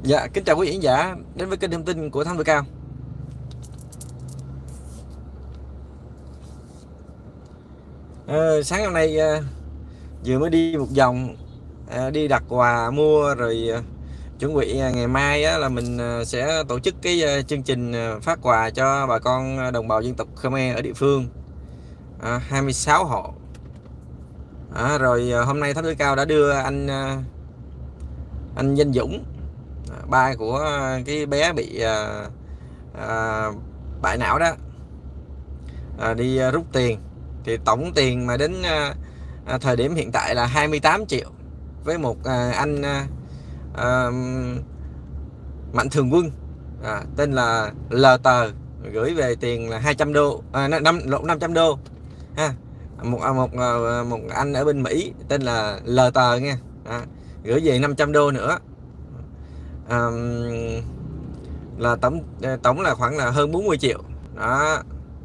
Dạ, kính chào quý khán giả đến với kênh thông tin của Thám Tử Cao. Sáng hôm nay vừa mới đi một vòng, đi đặt quà mua rồi chuẩn bị ngày mai là mình sẽ tổ chức cái chương trình phát quà cho bà con đồng bào dân tộc Khmer ở địa phương, 26 hộ. Rồi hôm nay Thám Tử Cao đã đưa anh Danh Dũng, ba của cái bé bị bại não đó, đi rút tiền. Thì tổng tiền mà đến thời điểm hiện tại là 28 triệu với một anh Mạnh Thường Quân, tên là LT, gửi về tiền là 200 đô, 500 đô ha. Một anh ở bên Mỹ tên là LT nha, gửi về 500 đô nữa, là tổng là khoảng là hơn 40 triệu đó.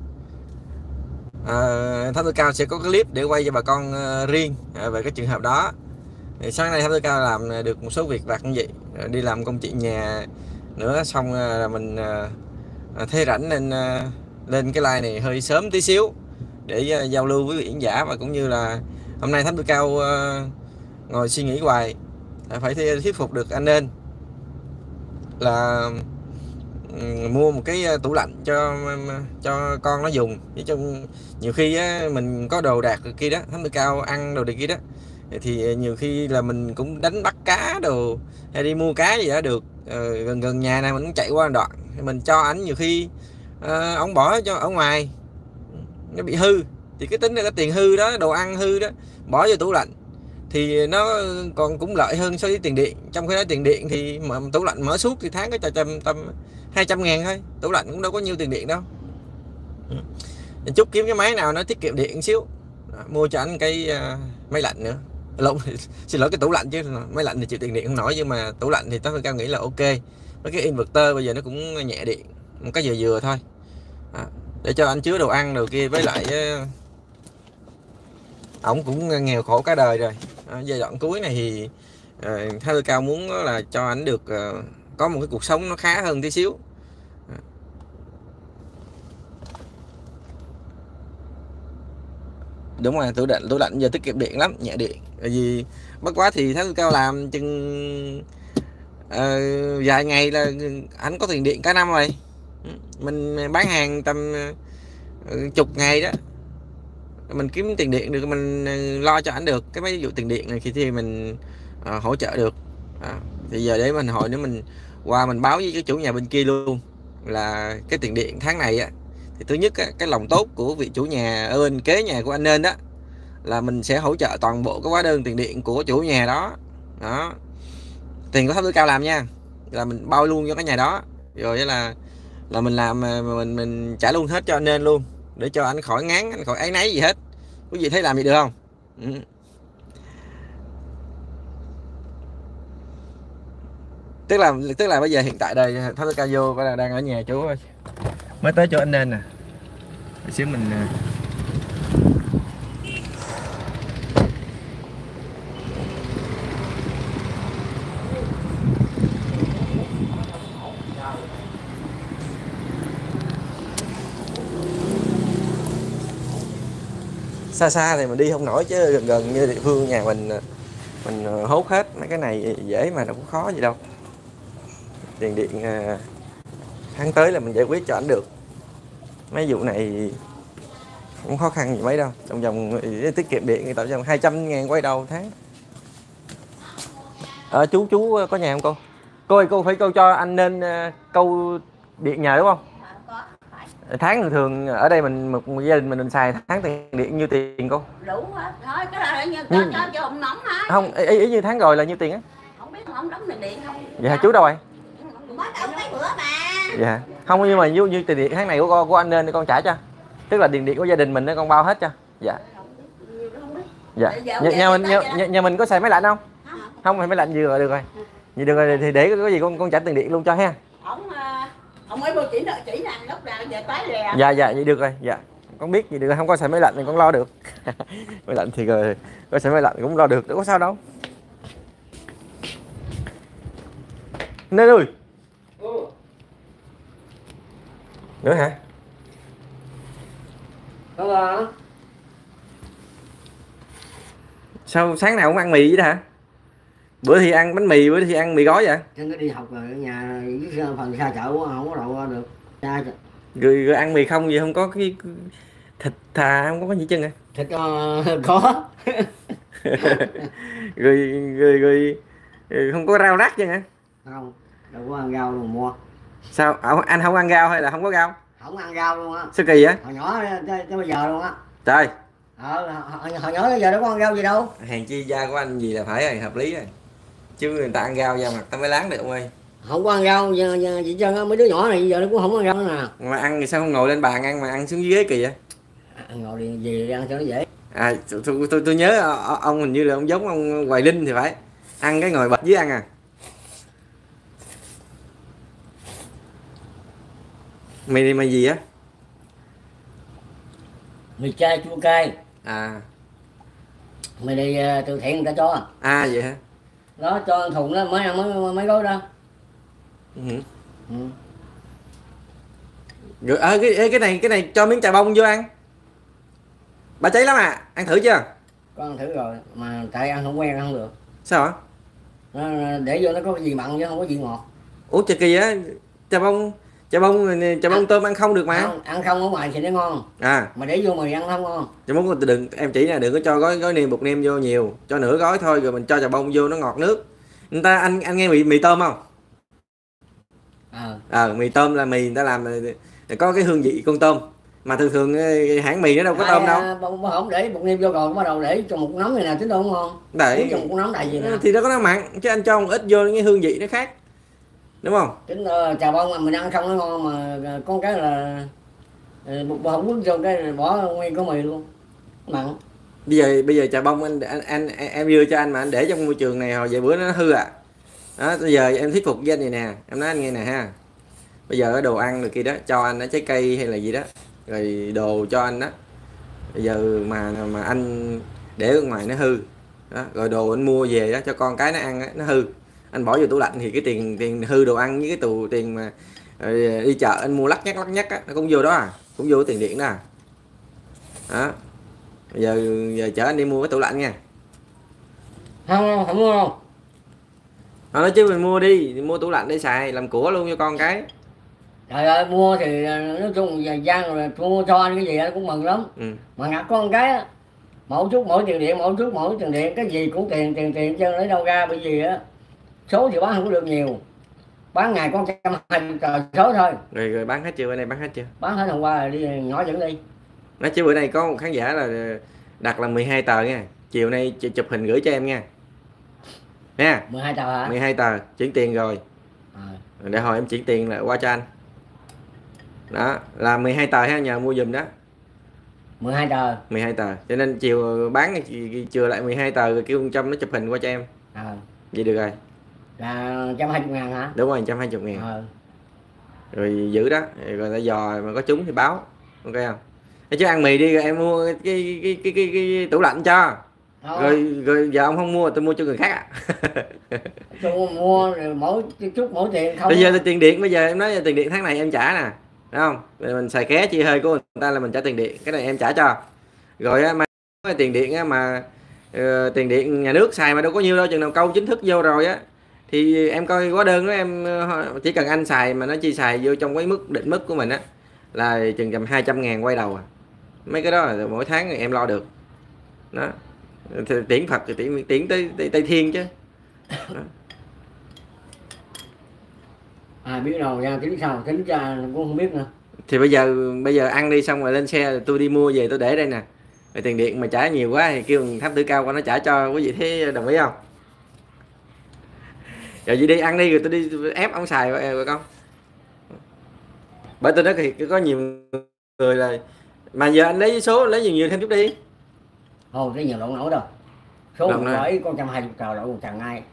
Thám Tử Cao sẽ có clip để quay cho bà con riêng về cái trường hợp đó. Thì sáng nay Thám Tử Cao làm được một số việc vặt như vậy, đi làm công chuyện nhà nữa, xong là mình thấy rảnh nên lên cái like này hơi sớm tí xíu để giao lưu với khán giả, và cũng như là hôm nay Thám Tử Cao ngồi suy nghĩ hoài, phải thuyết phục được anh nên là mua một cái tủ lạnh cho con nó dùng. Chứ trong nhiều khi mình có đồ đạc kia đó, Thám Tử Cao ăn đồ này kia đó, thì nhiều khi là mình cũng đánh bắt cá đồ hay đi mua cá gì đó được, gần nhà này mình cũng chạy qua đoạn, mình cho ảnh nhiều khi ông bỏ cho ở ngoài nó bị hư, thì cái tính là cái tiền hư đó, đồ ăn hư đó, bỏ vô tủ lạnh thì nó còn cũng lợi hơn so với tiền điện. Trong khi đó tiền điện thì mà tủ lạnh mở suốt thì tháng có tầm 200 ngàn thôi, tủ lạnh cũng đâu có nhiêu tiền điện đâu. Chút kiếm cái máy nào nó tiết kiệm điện xíu, mua cho anh cái máy lạnh nữa. Xin lỗi, cái tủ lạnh, chứ máy lạnh thì chịu tiền điện không nổi, nhưng mà tủ lạnh thì Thám Tử Cao nghĩ là ok. Với cái inverter bây giờ nó cũng nhẹ điện, một cái vừa vừa thôi, để cho anh chứa đồ ăn đồ kia. Với lại ổng cũng nghèo khổ cả đời rồi, giai đoạn cuối này thì Thám Tử Cao muốn là cho anh được có một cái cuộc sống nó khá hơn tí xíu. Đúng rồi, tủ lạnh giờ tiết kiệm điện lắm, nhẹ điện. Bởi vì bất quá thì Thám Tử Cao làm chừng vài ngày là anh có tiền điện cả năm rồi. Mình bán hàng tầm chục ngày đó, mình kiếm tiền điện được, mình lo cho ảnh được cái mấy vụ tiền điện này thì mình hỗ trợ được. Thì giờ để mình hồi nữa mình qua mình báo với cái chủ nhà bên kia luôn là cái tiền điện tháng này thì thứ nhất cái lòng tốt của vị chủ nhà ở bên kế nhà của anh nên đó là mình sẽ hỗ trợ toàn bộ cái hóa đơn tiền điện của chủ nhà đó. Tiền của Thám Tử Cao làm nha, là mình bao luôn cho cái nhà đó, rồi là mình làm mình trả luôn hết cho anh nên luôn, để cho anh khỏi ngán, anh khỏi áy náy gì hết. Quý vị thấy làm gì được không? Tức là bây giờ hiện tại đây Thám Tử Cao vô và đang ở nhà chú ơi, mới tới chỗ anh nên nè. Để xíu mình xa thì mình đi không nổi, chứ gần như địa phương nhà mình hốt hết mấy cái này dễ mà, đâu có khó gì đâu. Tiền điện tháng tới là mình giải quyết cho ảnh được. Mấy vụ này không khó khăn gì mấy đâu, trong vòng tiết kiệm điện người ta trong 200 ngàn quay đầu tháng. Chú có nhà không cô? Cô phải câu cho anh nên câu điện nhờ đúng không? Tháng thường ở đây một gia đình mình xài tháng tiền điện nhiêu tiền cô? Đủ hết thôi, cái là như cho không nóng hả? Không, ý như tháng rồi là nhiêu tiền á? Không biết, không đóng tiền điện không? Dạ chú đâu rồi? Mới đóng cái bữa mà. Dạ. Không, nhưng mà như tiền điện tháng này của anh nên con trả cho. Tức là tiền điện của gia đình mình con bao hết cho. Dạ. Dạ. Nhà mình có xài máy lạnh không? Không, máy lạnh vừa rồi được rồi. Vậy được rồi thì để có gì con trả tiền điện luôn cho ha. Ông mới vô chỉ rằng lúc nào về tới lè. Dạ vậy được rồi. Dạ. Con biết gì được, không có xài máy lạnh thì con lo được. Máy lạnh thì rồi có xài máy lạnh cũng lo được, đâu có sao đâu. Nên ơi. Ừ. Nữa hả? Đó là Sao sáng nào cũng ăn mì vậy đó hả? Bữa thì ăn bánh mì, bữa thì ăn mì gói vậy? chân nó đi học rồi ở nhà dưới phần xa chợ quá không có đậu ra được. Xa Rồi ăn mì không gì không có cái thịt thà, không có cái gì chân à? thịt có. rồi, rồi không có rau rắc chứ hả? Không, đâu có ăn rau đâu mà mua. Sao anh không ăn rau hay là không có rau? Không ăn rau luôn á. Sao kỳ vậy? Hồi nhỏ tới bây giờ luôn á. Trời, Hồi nhỏ tới giờ đâu có ăn rau gì đâu. hèn chi da của anh gì là phải rồi, hợp lý rồi. Chứ người ta ăn rau da mặt ta mới láng được ông ơi. Không có ăn rau chị chân á, mấy đứa nhỏ này giờ nó cũng không ăn rau nữa nè. Mà ăn thì sao không ngồi lên bàn ăn mà ăn xuống dưới ghế kỳ vậy? Ngồi đi gì ăn cho nó dễ. À, tôi nhớ ông hình như là ông giống ông Hoài Linh thì phải. Ăn cái ngồi bệt dưới ăn à. Mày gì á? Mì chay chua cay. À. Mày đi từ thiện người ta cho. À vậy hả? Đó cho thùng đó mới ăn mấy gói đó. Ừ. Ừ. Rồi cái này cho miếng chà bông vô ăn. Bà cháy lắm à, ăn thử chưa? Con ăn thử rồi mà tại ăn không quen ăn không được. Sao hả? Để vô nó có gì mặn chứ không có gì ngọt. Ủa trời kỳ á, chà bông tôm ăn không được mà. Ăn không ở ngoài thì nó ngon. À, Mà để vô mì ăn không ngon. chà bông đừng, em chỉ nè, đừng có cho gói niêm bột nêm vô nhiều, cho nửa gói thôi rồi mình cho chà bông vô nó ngọt nước. Người ta anh nghe mì tôm không? Mì tôm là mì người ta làm có cái hương vị con tôm. Mà thường hãng mì nó đâu có tôm đâu. Không để bột nêm vô rồi bắt đầu để cho một nóng này nào tính đâu ngon. Để cho một nóng đại gì nè. Thì nó có nó mặn chứ anh cho một ít vô cái hương vị nó khác. Đúng không? Tính chà bông mà mình ăn không nó ngon mà con cái là một hộp nước vô cái bỏ nguyên có mì luôn. Mặn. Bây giờ chà bông em đưa cho anh mà anh để trong môi trường này hồi vài bữa nó hư à. Đó, bây giờ em thuyết phục với anh này nè, em nói anh nghe nè ha. Bây giờ cái đồ ăn rồi kia đó cho anh, nó trái cây hay là gì đó, rồi đồ cho anh đó. Bây giờ mà anh để ở ngoài nó hư đó, rồi đồ anh mua về đó cho con cái nó ăn đó, nó hư, anh bỏ vô tủ lạnh thì cái tiền hư đồ ăn với cái tiền mà đi chợ anh mua lắc nhắc á, nó cũng vô đó à, cũng vô tiền điện đó à. Đó. Bây giờ chở anh đi mua cái tủ lạnh nha. Không mua đâu. Nói chứ mình mua đi, mua tủ lạnh để xài làm của luôn cho con cái. Trời ơi mua thì nói chung thời gian rồi mua cho anh cái gì anh cũng mừng lắm. Mà ngặt con cái á, mỗi chút mỗi tiền điện, mỗi tiền điện, cái gì cũng tiền chân lấy đâu ra, bởi vì á số thì bán không có được nhiều, bán ngày có 120 tờ số thôi. Rồi bán hết chưa? Bên này bán hết chưa? Bán hết hôm qua rồi, đi nhỏ dẫn đi. Nói chứ bữa nay có một khán giả là đặt là 12 tờ nha, chiều nay chụp hình gửi cho em nha. Nha. 12 tờ hả? 12 tờ, chuyển tiền rồi. Để hồi em chuyển tiền là qua cho anh. Đó, là 12 tờ ha, nhờ mua giùm đó. 12 tờ. 12 tờ. Cho nên chiều bán chừa lại 12 tờ rồi kêu ông Trâm nó chụp hình qua cho em. Vậy được rồi. Là 120.000 hả? Đúng rồi, 120.000. Rồi giữ đó, rồi ta dò mà có trúng thì báo. Ok không? Chứ ăn mì đi rồi em mua cái tủ lạnh cho. Rồi giờ ông không mua tôi mua cho người khác à. Tôi mua rồi mỗi chút tiền không. Bây giờ tiền điện, bây giờ em nói tiền điện tháng này em trả nè, đúng không? Mình xài ké chia hơi của người ta là mình trả tiền điện, cái này em trả cho. Rồi mà tiền điện á, mà tiền điện nhà nước xài mà đâu có nhiêu đâu, chừng nào câu chính thức vô rồi á thì em coi hóa đơn đó, em chỉ cần anh xài mà nó chỉ xài vô trong cái định mức của mình á là chừng tầm 200.000 quay đầu à. Mấy cái đó là mỗi tháng em lo được. Đó. Thì tiễn Phật thì tiễn tới Tây Thiên chứ. Biết đâu ra tính sao, tính ra cũng không biết nữa. Thì bây giờ ăn đi xong rồi lên xe tôi đi mua về tôi để đây nè. Rồi tiền điện mà trả nhiều quá thì kêu Tháp Tử Cao qua nó trả cho, quý vị thấy đồng ý không? Rồi vậy đi ăn đi rồi tôi đi ép ông xài rồi con. Bởi tôi nói thì có nhiều người là mà giờ anh lấy số lấy nhiều thêm chút đi. Thôi cái nhiều lộn nổi đâu. Số một gói con 120 tờ lộn một thằng ai.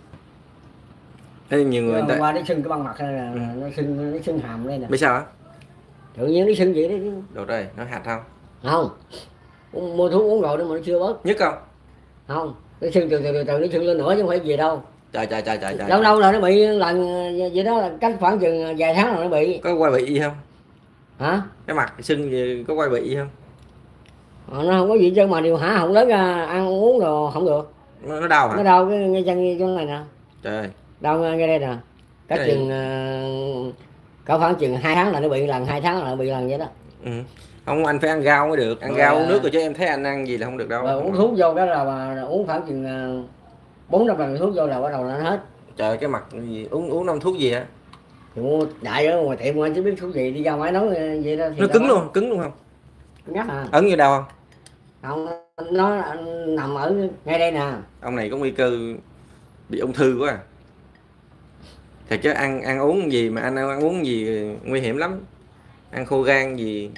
Thế nhiều người hôm qua nó sưng cái băng mặt hay là nó sưng hàm đây nè. Biết sao á? Tự nhiên nó sưng vậy đấy. Đồ đây, nó hạt không? Không. Mua thuốc uống rồi đó mà nó chưa bớt. Nhất không? Không, nó sưng từ nó sưng lên nữa chứ không phải gì đâu. Trời. Lâu lâu là nó bị lần vậy đó, là cách khoảng chừng vài tháng là nó bị. Có quay bị gì không? Hả? Cái mặt sưng gì có quay bị gì không? Nó không có gì chứ mà điều hả không lớn ra ăn uống đồ không được. Nó đau hả? Nó đau cái ngay chân chỗ này nè. Trời ơi. Đau ngay đây nè. Cách Cái chừng có khoảng chừng 2 tháng là nó bị lần, 2 tháng là nó bị lần vậy đó. Ừ. Không, anh phải ăn rau mới được, ăn rau uống nước rồi chứ em thấy anh ăn gì là không được đâu. Rồi uống thuốc vô cái là mà uống khoảng chừng 4-5 lần thuốc vô là bắt đầu nó hết. Trời, cái mặt gì uống 5 thuốc gì hả? Thì mua đại ở ngoài tiệm anh chứ biết thuốc gì, đi ra ngoài nấu vậy đó thì Nó cứng luôn không? Ngắt à. Ấn như đau không? Không, nó nằm ở ngay đây nè. Ông này có nguy cơ bị ung thư quá à. Thật chứ ăn uống gì mà anh ăn uống gì nguy hiểm lắm. Ăn khô gan gì.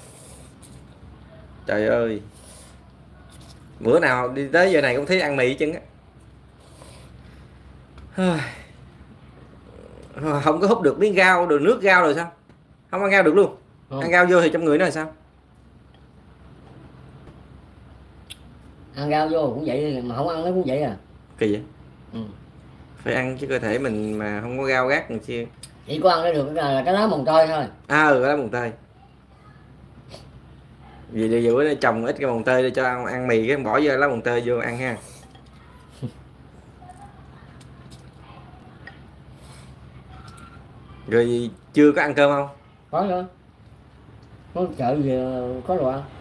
Trời ơi. Bữa nào đi tới giờ này cũng thấy ăn mì chân á. Không có hút được miếng rau rồi nước rau rồi sao? Không ăn rau được luôn. Ăn rau vô thì trong người nó là sao? Ăn rau vô cũng vậy mà không ăn nó cũng vậy à. Kỳ vậy? Phải ăn chứ, cơ thể mình mà không có rau gác làm chi. Chỉ có ăn được là cái lá mồng tơi thôi. Cái lá mồng tơi. Vì bây giờ bữa trồng ít cái mồng tơi để cho ăn mì cái bỏ vô lá mồng tơi vô ăn ha. Rồi chưa có ăn cơm không? Có nữa. Có chợ gì có đồ ăn.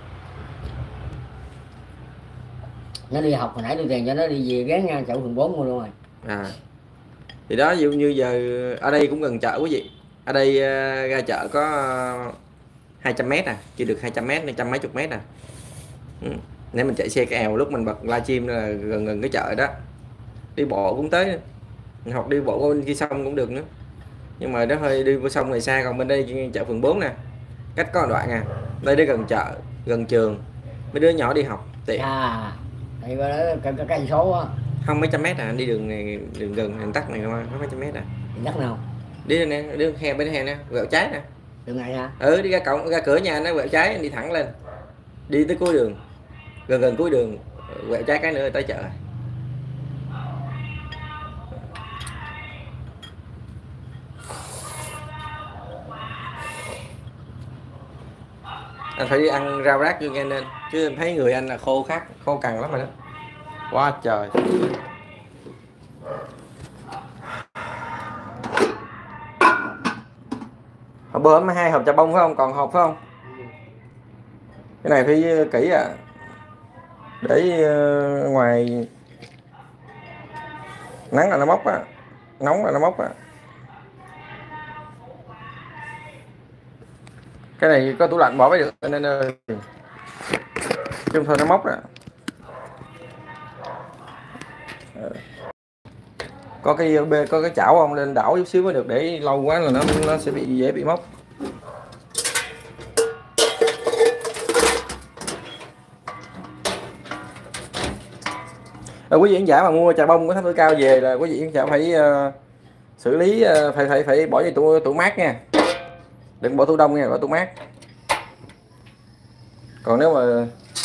Nó đi học hồi nãy đưa tiền cho nó đi về ghé ngang chợ phường 4 mua luôn rồi. Thì đó, ví dụ như giờ ở đây cũng gần chợ quý vị. Ở đây ra chợ có 200m chỉ được 200m nên 100 mấy chục mét Nếu mình chạy xe cái èo lúc mình bật livestream là gần cái chợ đó. Đi bộ cũng tới nữa. Mình học đi bộ qua bên kia sông cũng được nữa. Nhưng mà nó hơi đi qua sông này xa, còn bên đây chợ phường 4 nè. Cách có một đoạn đây đến gần chợ, gần trường. Mấy đứa nhỏ đi học tiện. Thì cái cây số á. Không, mấy trăm mét đi đường này, đường gần đường tắt này có mấy trăm mét Đường tắt nào? Đi đây nè, đi hè bên hè nè, quẹo trái nè. Đường này hả? Đi ra cửa nhà nó quẹo trái, đi thẳng lên. Đi tới cuối đường. Gần cuối đường, quẹo trái cái nữa tới chợ. Anh phải đi ăn rau rác vô nghe nên, chứ em thấy người anh là khô cằn lắm rồi đó. Quá trời. Hôm bữa mới 2 hộp chà bông phải không? Còn hộp phải không? Cái này phải kỹ để ngoài nắng là nó mốc nóng là nó mốc Cái này có tủ lạnh bỏ mới được nên chứ không thôi nó mốc Có cái chảo không, lên đảo chút xíu mới được, để lâu quá là nó sẽ bị dễ bị mốc. Quý vị khán giả mà mua trà bông của Tháp Tuổi Cao về là quý vị khán giả phải xử lý, phải bỏ vô tủ mát nha, đừng bỏ tủ đông nha, bỏ tủ mát. Còn nếu mà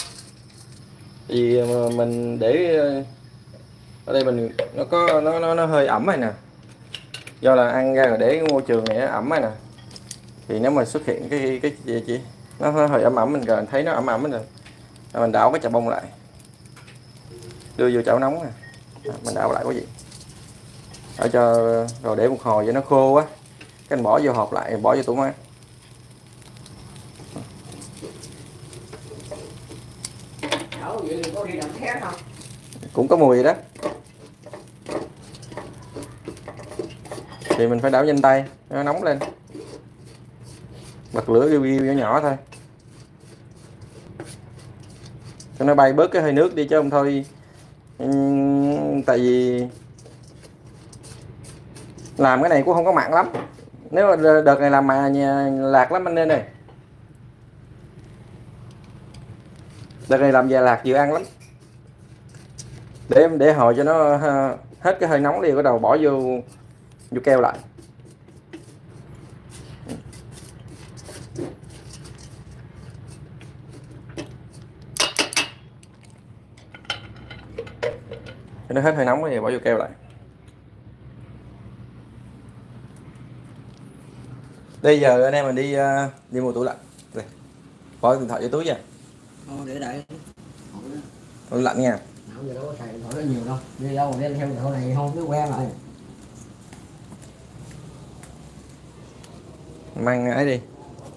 mình để ở đây mình nó hơi ẩm này nè, do là ăn ra rồi để cái môi trường này nó ẩm này nè, thì nếu mà xuất hiện cái gì chị nó hơi ẩm mình rồi thấy nó ẩm rồi, mình đảo cái trà bông lại, đưa vô chảo nóng nè, mình đảo lại quý vị, ở cho rồi để một hồi cho nó khô quá, cái mình bỏ vô hộp lại, bỏ vô tủ mát. Cũng có mùi đó, thì mình phải đảo nhanh tay nó nóng lên, bật lửa riu nhỏ thôi cho nó bay bớt cái hơi nước đi, chứ không thôi tại vì làm cái này cũng không có mặn lắm, nếu mà đợt này làm mà lạc lắm anh nên này, đợt này làm già lạc vừa ăn lắm, để hồi cho nó hết cái hơi nóng đi, bắt đầu bỏ vô keo lại. Cho nó hết hơi nóng thì bỏ vô keo lại. Bây giờ anh em mình đi mua tủ lạnh. Đây. Bỏ điện thoại vô túi nha. Để đây. Tủ lạnh nha. Giờ đâu có xài điện thoại nó nhiều đâu. Đi đâu mà đem theo điện thoại này không, cứ quen rồi. Mang ấy đi.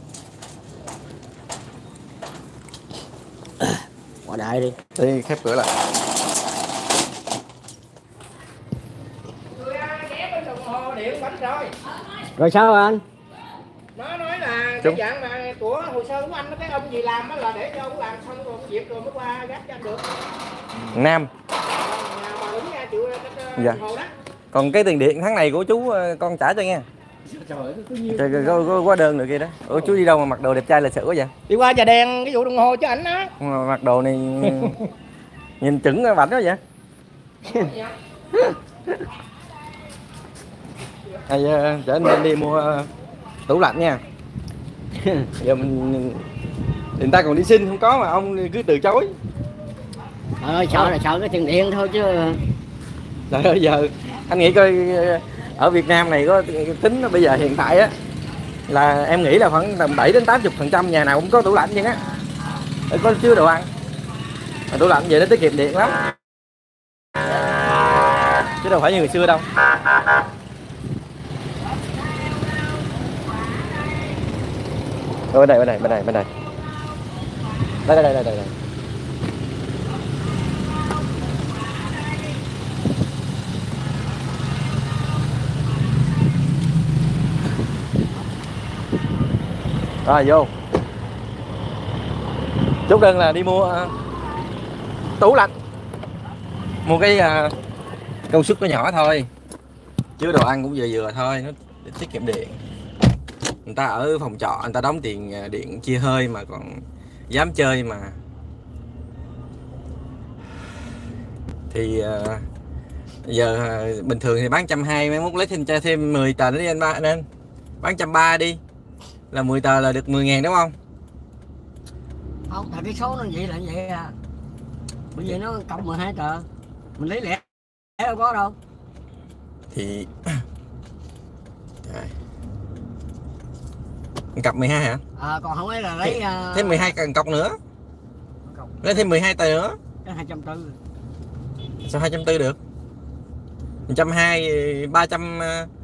Qua đại đi. Đi khép cửa lại. Rồi sao anh? Nó nói là cái dạng mà của hồ sơ của anh, cái ông gì làm đó là để cho ông làm xong rồi việc rồi mới qua gác cho anh được. Nam. Mà đúng nha chịu Dạ. hồ đó. Còn cái tiền điện tháng này của chú con trả cho nghe. Trời, có hóa đơn được kia đó. Ủa chú đi đâu mà mặc đồ đẹp trai lịch sự quá vậy? Đi qua Trà Đen cái vụ đồng hồ cho ảnh đó. Mặc đồ này nhìn chững bảnh quá vậy. Chở anh đi mua tủ lạnh nha. Giờ người ta còn đi xin không có mà ông cứ từ chối. Sợ là sợ cái tiền điện thôi chứ. Trời ơi, giờ anh nghĩ coi ở Việt Nam này có tính bây giờ hiện tại á là em nghĩ là khoảng tầm 7 đến 80% nhà nào cũng có tủ lạnh vậy á, có chứa đồ ăn. Mà tủ lạnh vậy nó tiết kiệm điện lắm chứ đâu phải như ngày xưa đâu. Bên đây đây. Rồi vô. Chốt đơn là đi mua tủ lạnh. Mua cái công suất nó nhỏ thôi, chứ đồ ăn cũng vừa thôi, nó để tiết kiệm điện. Người ta ở phòng trọ người ta đóng tiền điện chia hơi mà còn dám chơi mà. Thì giờ bình thường thì bán 120, mai mốt lấy thêm 10 tờ nữa đi anh ba, nên bán 130 đi là 10 tờ là được 10.000 đúng không? Không, tại cái số nó vậy là vậy à. Bởi vì nó cộng 12 tờ. Mình lấy lẻ đâu có đâu. Thì cọc 12 hả? Còn không ấy là lấy thêm 12 cần cọc nữa. Lấy thêm 12 tờ nữa. Cái 240. Sao 240 được? 120 300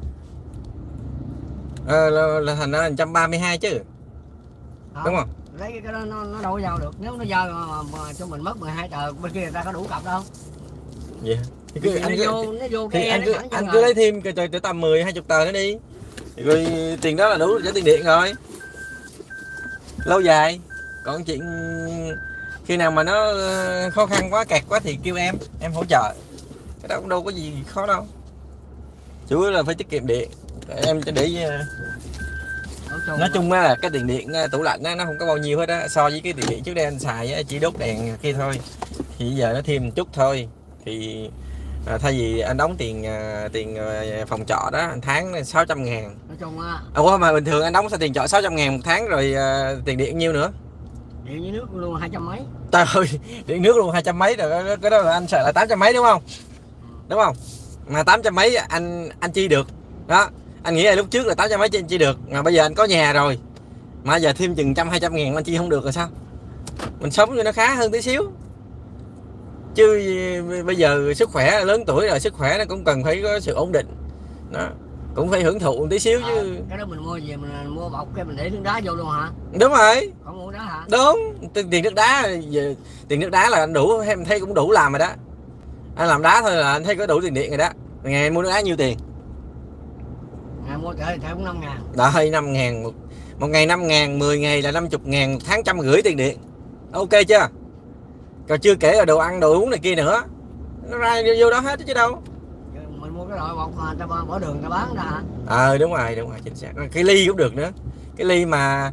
là thành ra 132 chứ. Đúng không? Lấy cái đó nó đâu có giao được. Nếu nó giao mà cho mình mất 12 tờ, bên kia người ta có đủ cọc đâu. Vậy Thì anh cứ lấy thêm từ tầm 10 20 tờ nữa đi. Rồi tiền đó là đủ trả tiền điện rồi. Lâu dài. Còn chuyện khi nào mà nó khó khăn quá, kẹt quá thì kêu em hỗ trợ. Cái đó cũng đâu có gì khó đâu. Chủ yếu là phải tiết kiệm điện. Em để nói chung là cái tiền điện tủ lạnh nó không có bao nhiêu hết á, so với cái tiền điện trước đây anh xài chỉ đốt đèn kia thôi. Thì giờ nó thêm một chút thôi. Thì thay vì anh đóng tiền phòng trọ đó tháng 600.000. Nói chung á. Mà bình thường anh đóng sao tiền trọ 600.000 một tháng rồi tiền điện nhiêu nữa? Điện với nước luôn 200 mấy. Trời ơi, điện nước luôn 200 mấy rồi, cái đó là anh sợ là 800 mấy đúng không? Đúng không? Mà 800 mấy anh chi được. Đó, anh nghĩ là lúc trước là 800 mấy anh chi được, mà bây giờ anh có nhà rồi. Mà giờ thêm chừng 100-200 ngàn anh chi không được rồi sao? Mình sống cho nó khá hơn tí xíu. Chứ bây giờ sức khỏe lớn tuổi rồi, sức khỏe nó cũng cần phải có sự ổn định. Đó, cũng phải hưởng thụ một tí xíu chứ. Cái đó mình mua về mình mua bọc cái mình để nước đá vô luôn hả? Đúng rồi. Không mua đá hả? Đúng, tiền nước đá về, tiền nước đá là anh đủ, em thấy cũng đủ làm rồi đó. Anh làm đá thôi là anh thấy có đủ tiền điện rồi đó. Ngày mua nước đá nhiêu tiền? Ngày mua trời cũng 5 ngàn. Đợi 5 ngàn một ngày 5 ngàn, 10 ngày là 50 ngàn, một tháng 150 tiền điện. Ok chưa? Còn chưa kể là đồ ăn, đồ uống này kia nữa. Nó ra vô đó hết chứ đâu. Mình mua cái loại bọc mà ta bỏ đường ta bán ra hả? Đúng rồi, chính xác. Cái ly cũng được nữa. Cái ly mà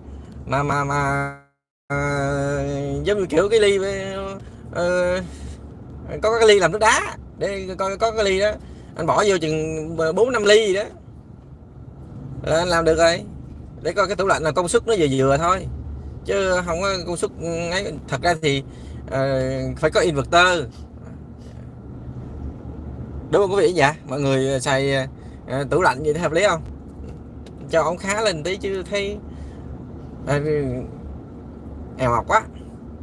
giống như kiểu cái ly có cái ly làm nước đá, để có cái ly đó anh bỏ vô chừng 4-5 ly gì đó là anh làm được rồi. Để coi cái tủ lạnh là công suất nó vừa thôi, chứ không có công suất ấy. Thật ra thì phải có inverter, đúng không quý vị? Dạ mọi người xài tủ lạnh vậy thì hợp lý không? cho ổng khá lên tí chứ thấy èo học quá.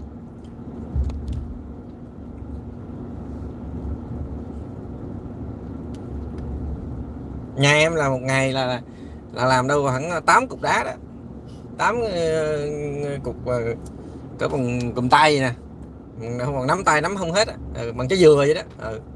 Nhà em là một ngày là làm đâu khoảng 8 cục đá đó, 8 cục cỡ cầm tay nè, không còn nắm tay nắm không hết bằng trái dừa vậy đó.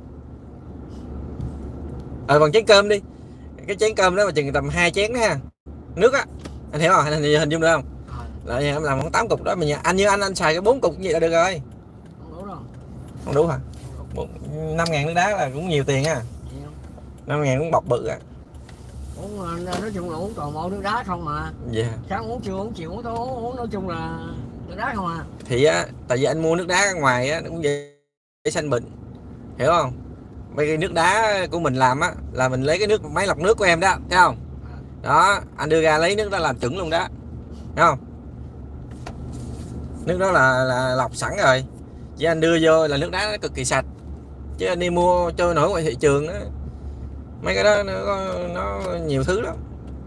Bằng chén cơm đi, cái chén cơm đó mà chừng tầm 2 chén đó ha, nước á, anh hiểu không, anh hình dung được không? Là em làm khoảng 8 cục đó, mà nhà anh như anh xài cái 4 cục như vậy là được rồi. Không đủ đâu. Không đủ hả? 5.000 nước đá là cũng nhiều tiền á. 5.000 cũng bọc bự á. Nói chung là uống toàn bộ nước đá không mà. Dạ. Sáng uống, trưa uống, chiều uống, tối uống, nói chung là nước đá không à. Thì á, tại vì anh mua nước đá ở ngoài á, nó cũng dễ sanh bệnh, hiểu không? Mấy cái nước đá của mình làm á, là mình lấy cái nước máy lọc nước của em đó, thấy không? Đó, anh đưa ra lấy nước đó làm chuẩn luôn đó, thấy không? Nước đó là lọc sẵn rồi, chỉ anh đưa vô là nước đá nó cực kỳ sạch. Chứ anh đi mua trôi nổi ngoài thị trường đó, mấy cái đó nó nhiều thứ lắm.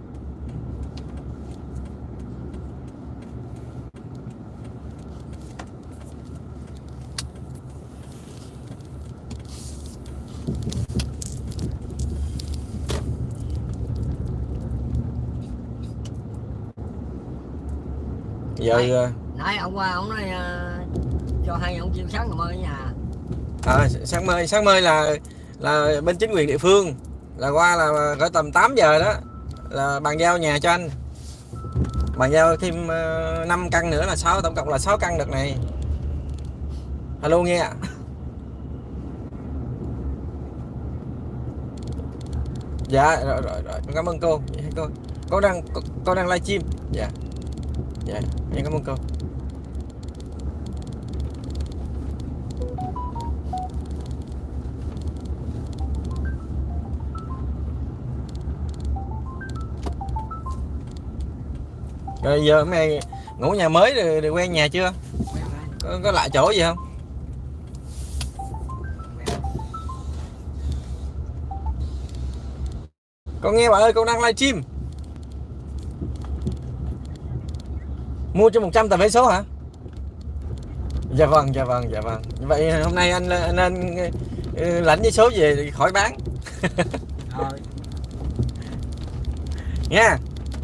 Giờ nãy ông qua ông nói cho hai ông chim sáng mơ ở nhà. Sáng mơi là bên chính quyền địa phương là qua là cỡ tầm 8 giờ đó là bàn giao nhà cho anh, bàn giao thêm 5 căn nữa là 6, tổng cộng là 6 căn đợt này. Alo nghe. Dạ rồi, cảm ơn cô. Cô đang livestream. Dạ em cảm ơn cô. Rồi giờ mày ngủ nhà mới rồi quen nhà chưa? Có lại chỗ gì không? Con nghe bà ơi, con đang livestream. Mua cho 100 tờ vé số hả? Dạ vâng. Vậy hôm nay anh nên lãnh vé số về thì khỏi bán. Nha.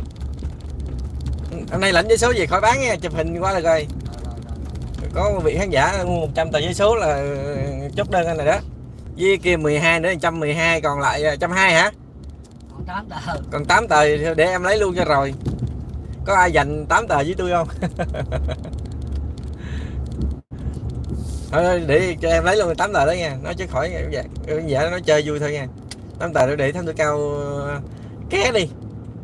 Hôm nay lãnh vé số về khỏi bán nha, chụp hình qua là rồi. Có một vị khán giả mua 100 tờ vé số là chốt đơn anh này đó. Với kia 12 nữa 112, còn lại 120 hả? Còn 8 tờ. Còn 8 tờ để em lấy luôn cho rồi. Có ai dành 8 tờ với tôi không? Thôi để cho em lấy luôn 8 tờ đó nha, nói chứ khỏi dạ nó chơi vui thôi nha. 8 tờ để Thám Tử Cao ké đi.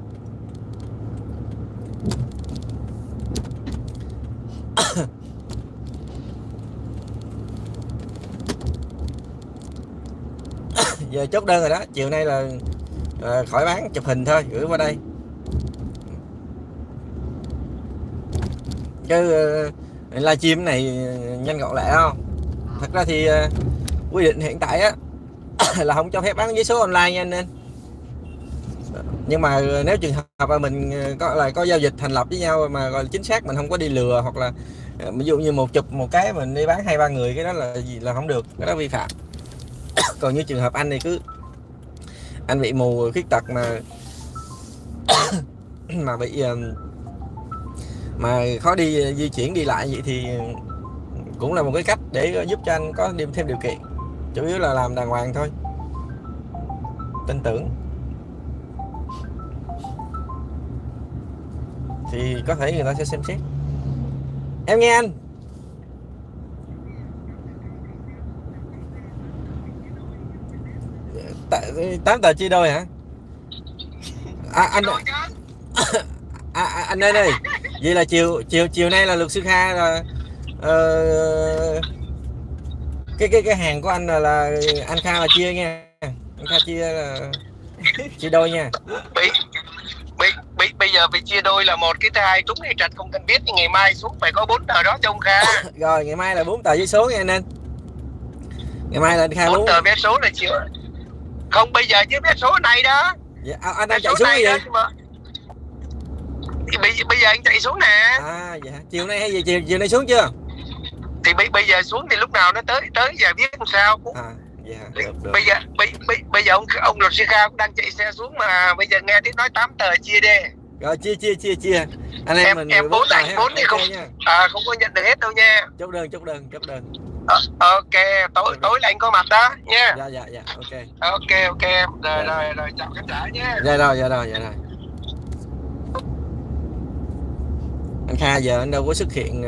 Giờ chốt đơn rồi đó, chiều nay là khỏi bán, chụp hình thôi, gửi qua đây. Chứ livestream này nhanh gọn lẹ không? Thật ra thì quy định hiện tại á là không cho phép bán vé số online nha anh nên. Nhưng mà nếu trường hợp mà mình có giao dịch thành lập với nhau mà gọi là chính xác, mình không có đi lừa, hoặc là ví dụ như một chụp một cái mình đi bán 2-3 người, cái đó là gì là không được, cái đó vi phạm. Còn như trường hợp anh thì anh bị mù khuyết tật mà bị mà khó đi di chuyển đi lại vậy thì cũng là một cái cách để giúp cho anh có thêm điều kiện, chủ yếu là làm đàng hoàng thôi, tin tưởng thì có thể người ta sẽ xem xét. Em nghe anh. Tám tờ chia đôi hả? Anh ơi, vậy là chiều nay là luật sư Kha là cái hàng của anh là anh Kha là chia nha, anh Kha chia là chia đôi nha. Bây giờ bị chia đôi là một, cái thứ hai Tuấn hay Trạch không cần biết, ngày mai xuống phải có 4 tờ đó cho ông Kha. Rồi ngày mai là 4 tờ giấy số nha anh. Ngày mai là anh Kha 4 tờ vé số là chiều. Không, bây giờ chứ vé số này đó. Dạ, anh đang chạy xuống cái gì? bây giờ anh chạy xuống nè. À dạ, chiều nay hay gì chiều nay xuống chưa? Thì bây giờ xuống thì lúc nào nó tới giờ biết làm sao. À dạ, được. Bây giờ ông luật sư Kha cũng đang chạy xe xuống mà bây giờ nghe tiếng nói 8 tờ chia đi. Rồi chia. Anh em mình 4 tờ anh 4 thì không nha. Không có nhận được hết đâu nha. Chốt đơn. Ok, tối là anh có mặt đó nha. Dạ, ok. Ok. Rồi chào khán giả nha. Dạ rồi. Anh Kha giờ anh đâu có xuất hiện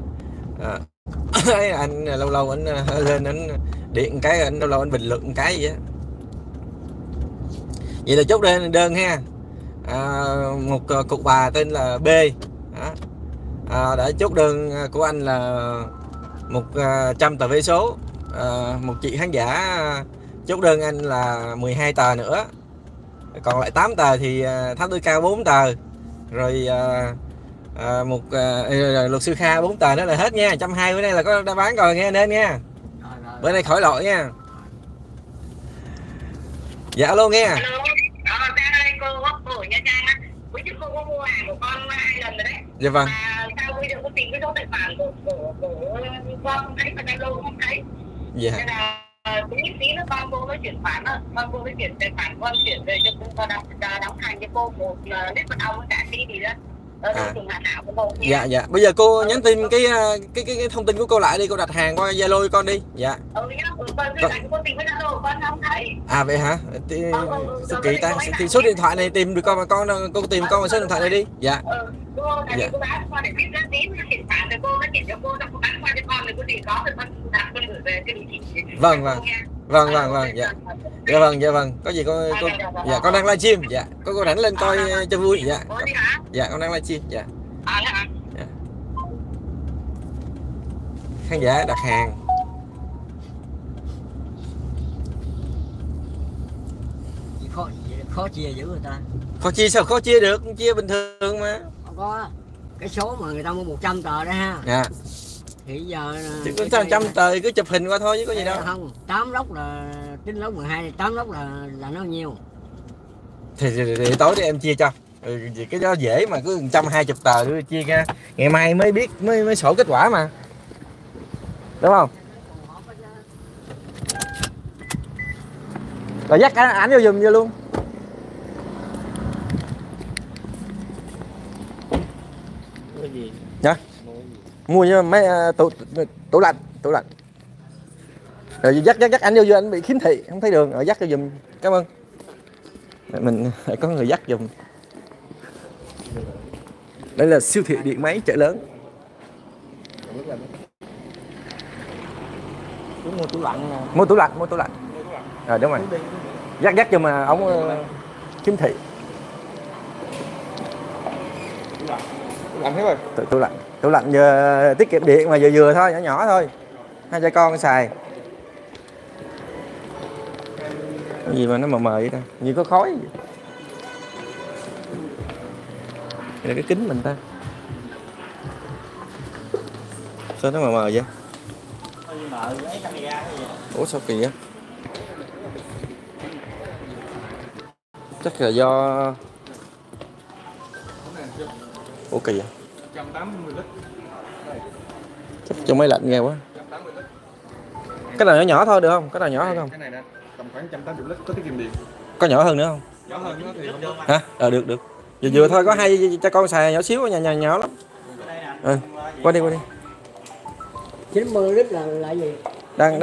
anh lâu anh lên anh điện cái, anh lâu anh bình luận cái vậy á. Vậy là chốt đơn ha. Một cục bà tên là B đã chốt đơn của anh là 100 tờ vé số. Một chị khán giả chốt đơn anh là 12 tờ nữa, còn lại 8 tờ thì Thám Tử Cao 4 tờ, rồi luật sư Kha 4 tờ nữa là hết nha. 120 bữa nay là có đã bán rồi nghe, nên nha, bữa nay khỏi lỗi nha. Dạ alo nghe. Cô ở Nha Trang á, bữa trước cô có mua hàng của con 2 lần rồi đấy. Dạ vâng. Mà sao bây giờ có tìm cái số tài khoản của con không thấy, mà đang lâu không thấy. Dạ. Nên là tí nữa con cô mới chuyển khoản đó, con cô mới chuyển tài khoản, con chuyển về cho cô đóng hàng cho cô một lít mật ong với cả tí gì đó. Dạ. Bây giờ cô nhắn tin cái thông tin của cô lại đi, cô đặt hàng qua Zalo cho con đi. Dạ. À vậy hả? Sao kỳ ta? Thì số điện thoại này tìm được con mà cô tìm con số điện thoại này đi. Dạ. Dạ. Vâng. Dạ. Dạ vâng. Có gì cô dạ con đang livestream. Dạ. Cô rảnh lên coi cho vui. Dạ. Dạ con đang livestream. Dạ. Dạ. Khán giả đặt hàng. Khó chia dữ người ta. Khó chia sao khó chia được, chia bình thường mà. Không có cái số mà người ta mua 100 tờ đó ha. Dạ. Thì giờ chứ có 100 tờ cứ chụp hình qua thôi chứ có gì đâu. Không, 8 lốc là tính lốc 12, 8 lốc là nó nhiêu? Thì tối để em chia cho. Cái đó dễ mà, cứ 120 tờ đưa chia ra. Ngày mai mới biết mới sổ kết quả mà. Đúng không? Rồi dắt ảnh vô giùm vô luôn. Cái gì? Dạ. Mua như mấy tủ lạnh. Rồi dắt ảnh vô anh bị khiếm thị, không thấy đường, rồi dắt vô giùm. Cảm ơn. Mình có người dắt giùm. Đây là siêu thị điện máy chợ lớn. Mua tủ lạnh. Mua tủ lạnh. Rồi đúng rồi. Dắt cho mà ống khiếm thị. Tủ lạnh hết rồi. Tủ lạnh giờ tiết kiệm điện mà vừa thôi, nhỏ thôi. Hai cha con xài. Cái gì mà nó mờ vậy ta? Như có khói. Đây là cái kính mình ta. Sao nó mờ vậy? Ủa sao kỳ vậy? Chắc là do... Ủa kỳ vậy? 180 lít. Chắc cho máy lạnh nghe quá. Cái nào nhỏ thôi được không? Cái nào nhỏ hơn không? Cái này nè, tầm khoảng 180 lít có tiết kiệm điện. Có nhỏ hơn nữa không? Nhỏ hơn nữa thì không. Hả? Được. Vừa thôi, có hai cho con xài nhỏ xíu, nhỏ lắm. Qua đi. 90 lít là gì? Đang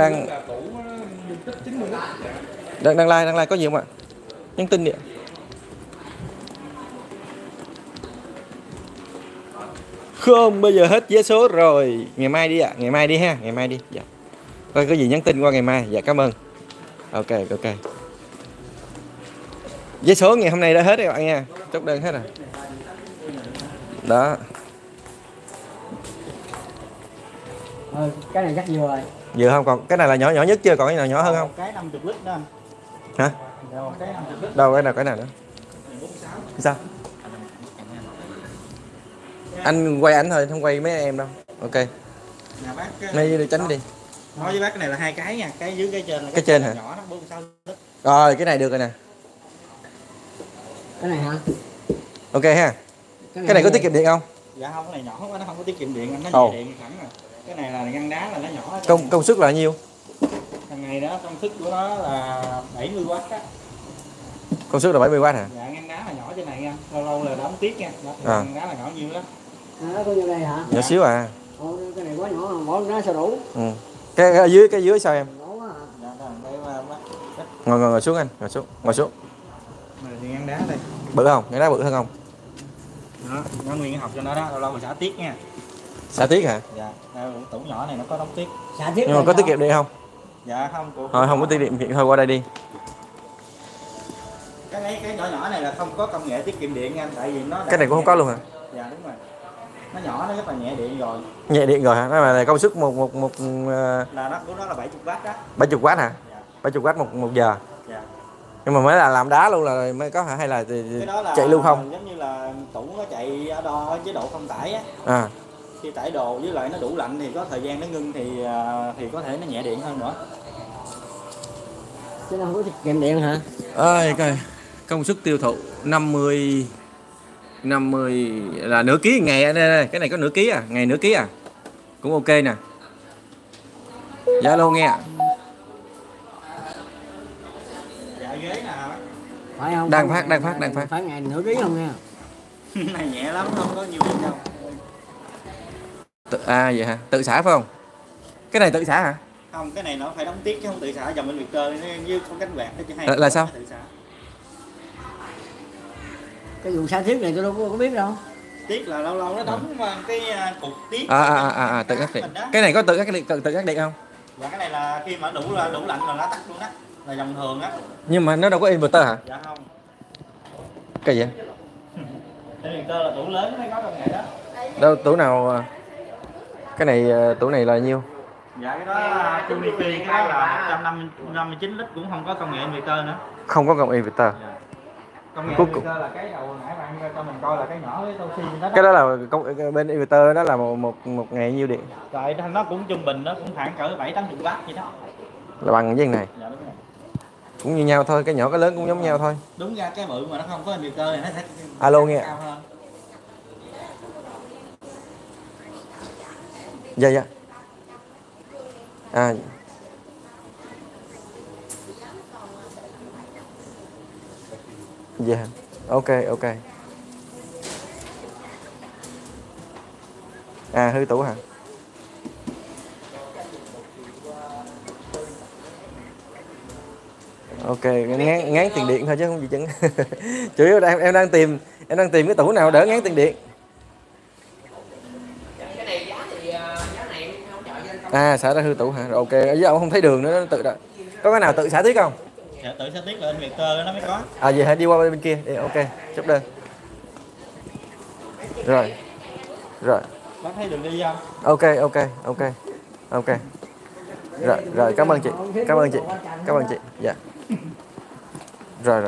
like có gì không ạ? Nhắn tin đi ạ. Không, bây giờ hết vé số rồi. Ngày mai đi ạ. Ngày mai đi ha. Ngày mai đi. Dạ. Coi có gì nhắn tin qua ngày mai. Dạ cảm ơn. Ok. Vé số ngày hôm nay đã hết rồi các bạn nha. Chốt đơn hết rồi. Đó. Cái này chắc vừa rồi. Vừa không? Còn cái này là nhỏ nhất chưa? Còn cái nào nhỏ hơn không? Cái 50 lít đó anh. Hả? Cái 50 lít. Đâu cái nào nữa? Sao? Anh quay ảnh thôi, không quay mấy em đâu. Ok. Nè bác. Đây tránh đi. Nói với bác cái này là 2 cái nha, cái dưới cái trên là cái trên hả? Nhỏ nó 46 lít. Rồi cái này được rồi nè. Cái này hả? Ok ha. Cái này có tiết kiệm điện không? Dạ không, cái này nhỏ quá, nó không có tiết kiệm điện, nó nhẹ điện thẳng rồi. Cái này là ngăn đá là nó nhỏ. Công suất là bao nhiêu? Thằng này đó công suất của nó là 70W á. Công suất là 70W hả? Dạ, ngăn đá là nhỏ trên này nha, lâu lâu là đóng tiết nha. Đó, ngăn đá là nhỏ nhiêu đó. Nó có nhiêu đây hả? Nhỏ xíu à. Cái này quá nhỏ, bỏ nó sao đủ? Ừ. Cái dưới sao em? Dạ, Ngồi xuống anh, ngồi xuống. Này thì ngăn đá đây. Bự không? Ngăn đá bự hơn không? Đó, nó nguyên cái hộp cho nó đó, lâu lâu mình xả tiết nha. Xả tiết hả? Dạ, tủ nhỏ này nó có đóng tiết. Xả tiết. Nhưng mà có tiết kiệm điện không? Dạ không. Thôi không có tiết kiệm điện thôi, qua đây đi. Cái nhỏ này là không có công nghệ tiết kiệm điện nha, tại vì nó cái này cũng không có luôn hả? Dạ đúng rồi. Nó nhỏ, nó rất là nhẹ điện rồi. Nhẹ điện rồi hả? Nó là công suất một là nó của nó là 70W đó. 70W hả? Dạ. 70W một giờ. Dạ. Nhưng mà mới là làm đá luôn là mới có hả, hay là chạy luôn không? Giống như là tủ nó chạy đo chế độ không tải á. À. Khi tải đồ với lại nó đủ lạnh thì có thời gian nó ngưng thì có thể nó nhẹ điện hơn nữa. Chứ nó không có tiết kiệm điện hả? Ơi coi. Công suất tiêu thụ 50 là nửa ký ngày. Đây, cái này có nửa ký à, ngày nửa ký à. Cũng ok nè. Zalo nghe. Dạ ghế nào phải không? Đang phát. Phải ngày nửa ký không nha. này nhẹ lắm, không có nhiều điện đâu. Vậy hả? Tự xả phải không? Cái này tự xả hả? Không, cái này nó phải đóng tiết chứ không tự xả. Dòng inverter như con cánh quạt đó chứ hay. Là sao? Tự xả. Cái vụ xả tiết này tôi đâu có biết đâu. Tiết là lâu lâu nó đóng cái cục tiết. Tự cắt điện. Cái này có tự cắt điện không? Dạ cái này là khi mà đủ lạnh rồi nó tắt luôn á, là dòng thường á. Nhưng mà nó đâu có inverter hả? Dạ không. Cái gì? Inverter là tủ lớn mới có công nghệ đó. Đâu tủ nào? Cái này tủ này là nhiêu? Dạ cái đó Tunifi, cái đó là 159 lít, cũng không có công nghệ inverter nữa. Không có công nghệ inverter. Dạ. Công nghệ inverter là cái đầu nãy bạn cho mình coi là cái nhỏ với Toshi đó. Cái đó là bên inverter đó là một ngày nhiêu điện? Rồi nó cũng trung bình, nó cũng khoảng cỡ 7-80W vậy đó. Là bằng cái này. Dạ đúng rồi. Cũng như nhau thôi, cái nhỏ cái lớn cũng giống nhau thôi. Đúng ra cái bự mà nó không có inverter thì nó sẽ alo nghe. Cao hơn. Dạ. Dạ. Ok. Hư tủ hả? Ok, ngán tiền điện thôi chứ không gì chứ. Chủ yếu là em đang tìm cái tủ nào đỡ ngán tiền điện. Cái này giá thì giá này không chợ cho anh. Xả ra hư tủ hả? Rồi ok, ở dưới ông không thấy đường nữa, tự đó. Có cái nào tự xả tiết không? Dạ tự xả tiết là inverter nó mới có. Vậy hả? Đi qua bên kia. Ok, chốt đơn. Rồi. Bác thấy đường đi không? Ok. Rồi, cảm ơn chị. Dạ. Rồi.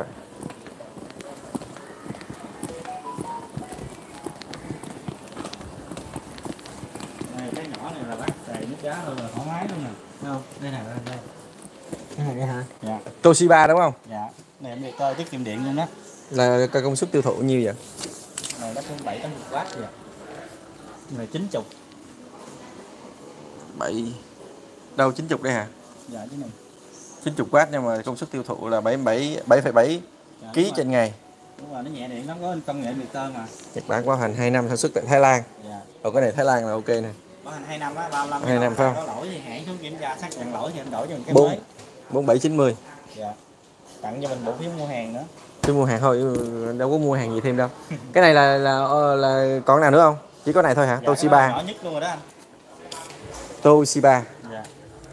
Này cái nhỏ này là bác đầy nước đá luôn, là thoải mái luôn nè. Thấy không? Đây này. Cái này hả? Dạ. Toshiba đúng không? Dạ. Này inverter tiết kiệm điện luôn đó. Là công suất tiêu thụ nhiêu vậy? Này nó cũng 7-80W vậy. Này 90. 7 đây hả? Dạ chứ này. 90W nhưng mà công suất tiêu thụ là 7,7 kg trên ngày. Đúng rồi, nó nhẹ điện, nó có công nghệ inverter mà. Nhật Bản bảo hành 2 năm sản xuất tại Thái Lan. Dạ. Rồi cái này Thái Lan là ok nè. Bảo hành 2 năm á, 35 2 năm phải không? Có lỗi thì hãng xuống kiểm tra xác nhận lỗi thì anh đổi cho mình cái mới. 4790. Dạ. Tặng cho mình bộ phiếu mua hàng nữa. Chứ mua hàng thôi, đâu có mua hàng gì thêm đâu. Cái này là còn nào nữa không? Chỉ có này thôi hả? Dạ, Toshiba. nhỏ nhất luôn rồi đó anh. Toshiba. Dạ.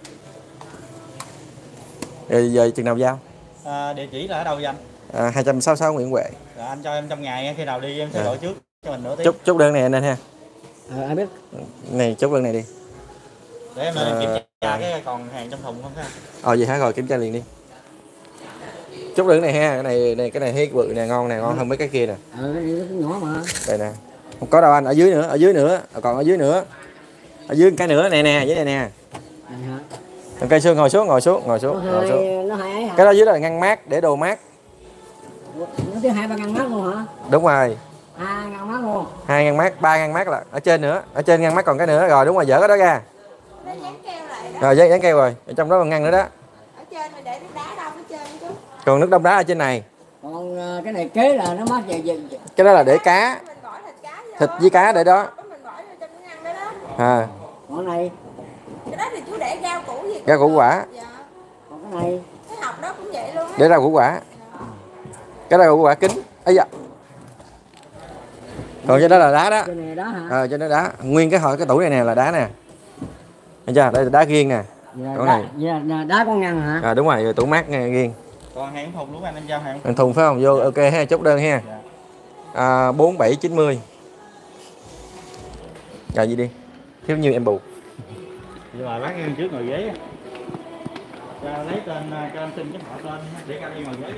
Rồi giờ chừng nào giao? Địa chỉ là ở đâu vậy anh? 266 Nguyễn Huệ. Rồi anh cho em trong ngày, khi nào đi em sẽ gọi trước cho mình nửa tiếng. Chốt đơn này anh ha. Ai biết. Này chốt đơn này đi. Để em lên kiểm tra cái còn hàng trong thùng không ha. Vậy hả? Rồi kiểm tra liền đi. Chốt đơn này ha, cái này thấy bự nè, ngon hơn mấy cái kia nè. Cái gì nó cũng nhỏ mà. Đây nè. Không có đâu anh, ở dưới nữa, còn ở dưới nữa. Ở dưới cái nữa nè, dưới này nè. Ok Sương ngồi xuống. Nó hai ấy hả? Cái đó dưới đó là ngăn mát, để đồ mát. Nó tới 2-3 ngăn mát luôn hả? Đúng rồi. 2.000 mát luôn. 2.000 mát, 3.000 mát là ở trên nữa, ở trên ngăn mát còn cái nữa rồi, đúng rồi, dỡ cái đó ra. Rồi dán keo rồi, ở trong đó còn ngăn nữa đó. Ở trên mà để nước đá đâu ở trên chứ. Còn nước đông đá ở trên này. Còn cái này kế là nó mát về. Cái đó là để cá. Thịt với cá để đó. À. Còn này. Cái đó thì chú để rau củ gì? Rau củ quả. Dạ. Còn cái này. Cái hộp đó cũng vậy luôn á. Để rau củ quả. Cái rau củ quả kính. Ấy da. Còn trên đó là đá đó. Trên này đá hả? Trên đó đá. Nguyên cái tủ này nè là đá nè. Thấy chưa? Đây là đá riêng nè. Còn này. Đá con ngăn hả? Đúng rồi, tủ mát riêng. Còn hàng thùng luôn anh em giao hàng. Hàng thùng phải không? Vô ok ha, chốt đơn ha. 4790. Rồi gì đi. Thiếu nhiêu em bù. Vậy mà bác em trước ngồi ghế. Cho lấy tên cho anh xin cái họ tên để anh đi ngồi ghế.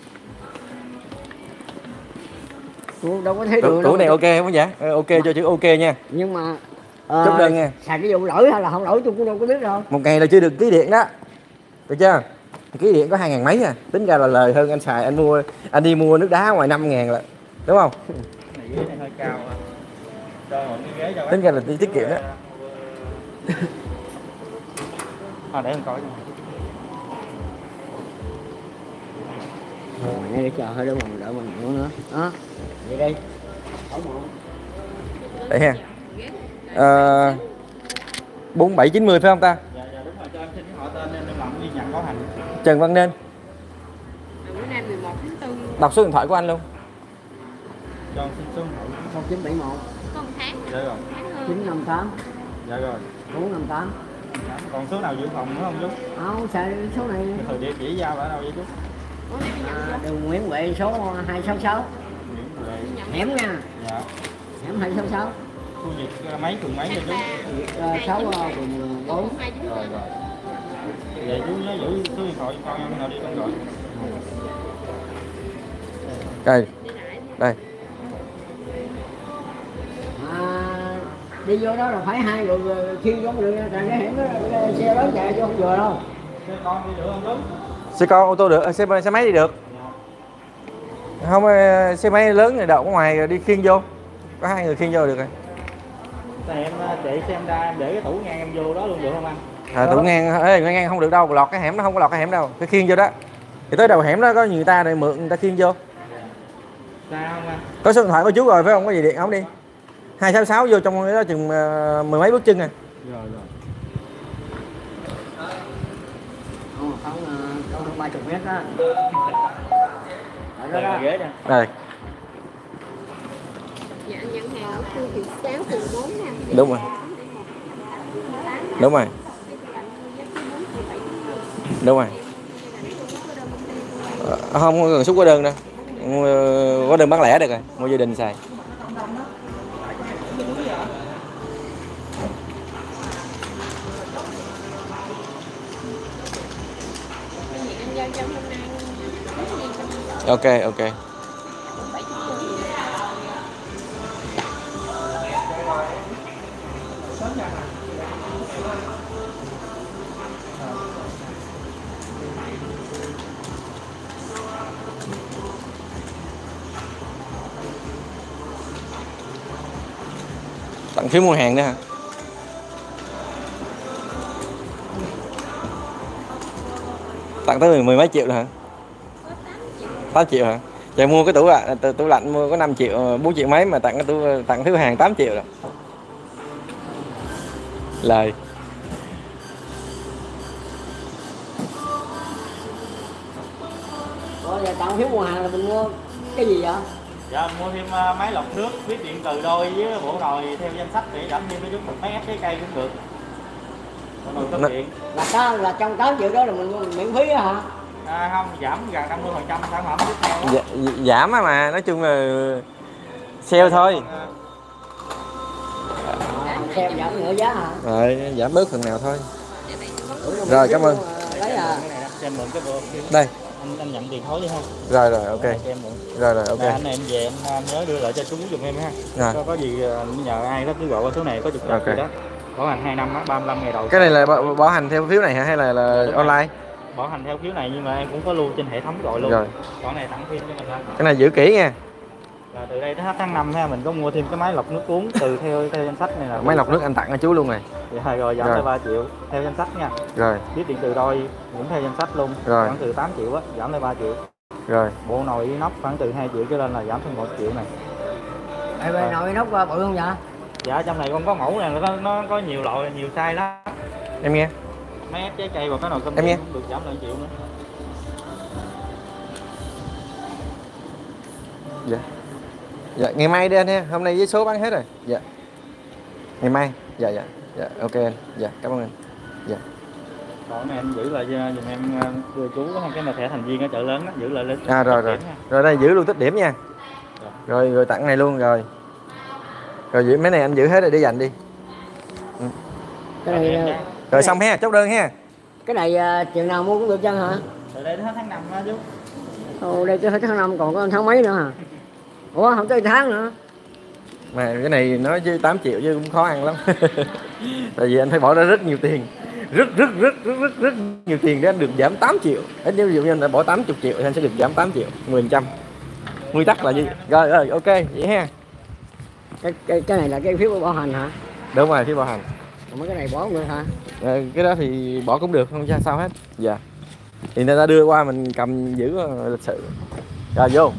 Đâu có thấy được. Tủ này ok không dạ? Ok cho chữ ok nha. Nhưng mà chốt đơn nha. xài cái vụ lỗi hay là không lỗi tôi cũng đâu có biết đâu. Một ngày là chưa được ký điện đó. Được chưa? Ký điện có 2.000 mấy à. Tính ra là lời hơn anh xài, anh đi mua nước đá ngoài 5.000 là. Đúng không? Cái này ghế này hơi cao à. Cho một cái ghế cho bác. Tính ra là tiết kiệm đó. Để em coi. Này để chờ hơi đỡ mình nữa. Đó. Vậy đi. Đây ha. 4790 phải không ta? Dạ đúng rồi, cho em xin cái họ tên em làm ghi nhận bảo hành. Trần Văn Nên. Bữa nay 11 tháng 4. Đọc số điện thoại của anh luôn. Cho em xin số điện thoại. 0971. Có 1 tháng. Dạ rồi. 958. Dạ rồi. 458. Còn số nào dự phòng nữa không chú? Không, xài số này. Thời địa chỉ giao ở đâu vậy chú? Đường Nguyễn Huệ số 266. Hẻm nha. Dạ. Hẻm 266. Khu vực mấy phường mấy vậy chú? 6 phường 4. Rồi. Vậy chú nhớ giữ số điện thoại cho con em nào đi con gọi. Đây. Đi vô đó là phải 2 người khiêng xuống đường, cái hẻm đó xe lớn chạy vô không vừa đâu. Xe con đi được không chú? Xe con ô tô được, xe máy đi được. Không, xe máy lớn này đậu ở ngoài rồi đi khiêng vô. Có 2 người khiêng vô được rồi. Tại em chạy xem ra em để cái tủ ngang em vô đó luôn được không anh? Tủ ngang không được đâu, lọt cái hẻm nó không có lọt cái hẻm đâu, phải khiêng vô đó. Thì tới đầu hẻm đó có người ta để mượn người ta khiêng vô. Sao không anh? Có số điện thoại của chú rồi phải không? Có gì điện không đi. 266 vô trong đó chừng mười mấy bước chân à. Rồi. Không 30 mét đó. Đây là ghế nè. Đây. Dạ nhận hàng ở khu vực 6 phường 4 nè. Đúng rồi. Đúng rồi. Đúng rồi. Không cần xuất hóa đơn đâu. Hóa đơn bán lẻ được rồi, mua gia đình xài. Ok. Tặng phiếu mua hàng nữa hả? Tặng tới mười mấy triệu rồi hả? 8 triệu hả? Trời mua cái tủ lạnh mua có 5 triệu, 4 triệu mấy mà tặng phiếu hàng 8 triệu rồi. Lời. Giờ tặng phiếu mua hàng là mình mua cái gì vậy? Dạ mua thêm máy lọc nước, viết điện từ đôi với bộ nồi theo danh sách để giảm thêm chút mấy ép cái cây cũng được. Nồi cấp điện. Là trong 8 triệu đó là mình miễn phí á hả? Không, giảm gần 50% sản phẩm tiếp theo. Giảm mà, nói chung là sale thôi. Sale giảm nửa giá hả? Rồi, giảm bớt phần nào thôi. Rồi, cảm ơn. Lấy à. Cho em mượn cái bộ. Đây. Anh nhận tiền thối đi ha. Rồi, ok. Rồi, ok. Anh em về anh nhớ đưa lại cho chú giùm em ha. Có gì nhờ ai đó cứ gọi qua số này có chụp gì đó. Bảo hành 2 năm á, 35 ngày đầu. Cái này là bảo hành theo phiếu này hả hay là online? Bảo hành theo phiếu này nhưng mà em cũng có lưu trên hệ thống gọi luôn. Rồi. Còn này tặng thêm cho mình thôi. Cái này giữ kỹ nha. Từ đây đến hết tháng 5 ha, mình có mua thêm cái máy lọc nước uống từ theo danh sách này là Máy lọc nước anh tặng cho chú luôn này. Dạ, rồi giảm lên 3 triệu theo danh sách nha. Rồi. Bếp điện từ đôi cũng theo danh sách luôn. Rồi. Khoảng từ 8 triệu á, giảm lên 3 triệu. Rồi. Bộ nồi inox khoảng từ 2 triệu trở lên là giảm thêm 1 triệu này. Bên nồi inox bự không vậy? Dạ trong này con có mẫu này, nó có nhiều loại, nhiều size lắm. Em nghe. Máy ép trái cây và cái nồi cơm Em nghe. cũng được giảm lên 1 triệu nữa. Dạ. Dạ, ngày mai đi anh ha. Hôm nay với số bán hết rồi. Dạ. Ngày mai. Dạ dạ. Dạ, ok anh. Dạ, cảm ơn anh. Dạ. Còn này anh giữ lại giùm em đưa chú cái này thẻ thành viên ở chợ lớn đó, giữ lại lên. À rồi rồi. Rồi đây giữ luôn tích điểm nha. Rồi rồi tặng này luôn rồi. Rồi giữ mấy này anh giữ hết rồi để dành đi. Cái này Rồi xong ha, chốt đơn ha. cái này chừng nào mua cũng được chân hả? Từ đây đến hết tháng 5 đó chú. Ồ, đây tới hết tháng 5 còn có tháng mấy nữa hả? Ủa không tới tháng nữa. Mà cái này nói chứ 8 triệu chứ cũng khó ăn lắm. Tại vì anh phải bỏ ra rất nhiều tiền. Rất nhiều tiền để anh được giảm 8 triệu. Ví dụ như anh đã bỏ 80 triệu thì anh sẽ được giảm 8 triệu, 10%. Nguyên tắc là gì? Rồi ok, vậy ha. Cái này là cái phiếu bảo hành hả? Đúng rồi, phiếu bảo hành. Còn mấy cái này bỏ không được hả? Cái đó thì bỏ cũng được, không sao hết. Dạ. Thì người ta đưa qua mình cầm giữ lịch sự. Rồi vô.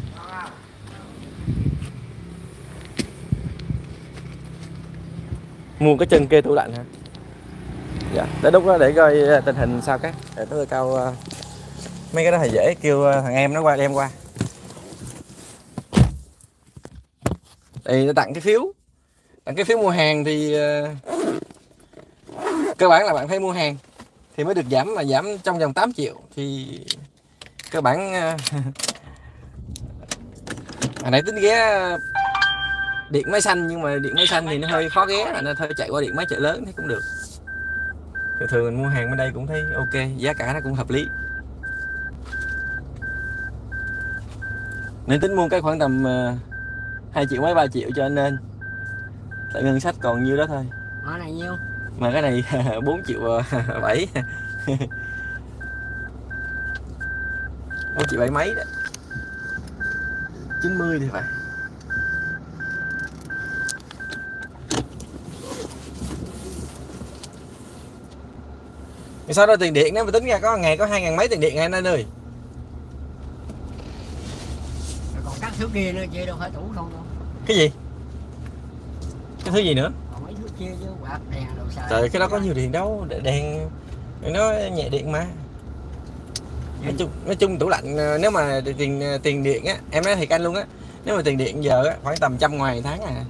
Mua cái chân kê tủ lạnh hả? Dạ, để đúc đó để coi tình hình sao cái. Để tôi cao mấy cái đó thì dễ, kêu thằng em nó qua đem qua. Thì nó tặng cái phiếu mua hàng thì cơ bản là bạn phải mua hàng thì mới được giảm, mà giảm trong vòng 8 triệu thì cơ bản hồi nãy tính ghé điện máy xanh, nhưng mà điện máy xanh thì nó hơi khó ghé, nên thôi chạy qua điện máy chợ lớn thì cũng được. Thường mình mua hàng bên đây cũng thấy ok, giá cả nó cũng hợp lý, nên tính mua cái khoảng tầm 2 triệu mấy 3 triệu cho anh nên, tại ngân sách còn nhiêu đó thôi. Cái này nhiêu? Mà cái này 4 triệu 7 4 triệu 7 mấy đó, 90 thì phải. Sau đó tiền điện nếu mà tính ra có ngày có 2.000 mấy tiền điện anh ơi. Còn các thứ kia nữa chị đâu phải tủ không đâu. Cái gì? Cái thứ gì nữa? Còn mấy thứ kia chứ, quạt đèn đồ xài. Trời, cái đó có nhiều điện đâu, đèn nó nhẹ điện mà. Nói chung tủ lạnh nếu mà tiền điện á, em nói thiệt anh luôn á, nếu mà tiền điện giờ á khoảng tầm 100.000 tháng à.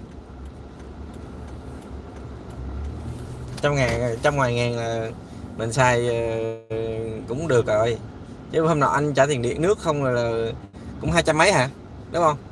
100.000 là mình xài cũng được rồi. Chứ hôm nào anh trả tiền điện nước không là cũng 200 mấy hả? Đúng không?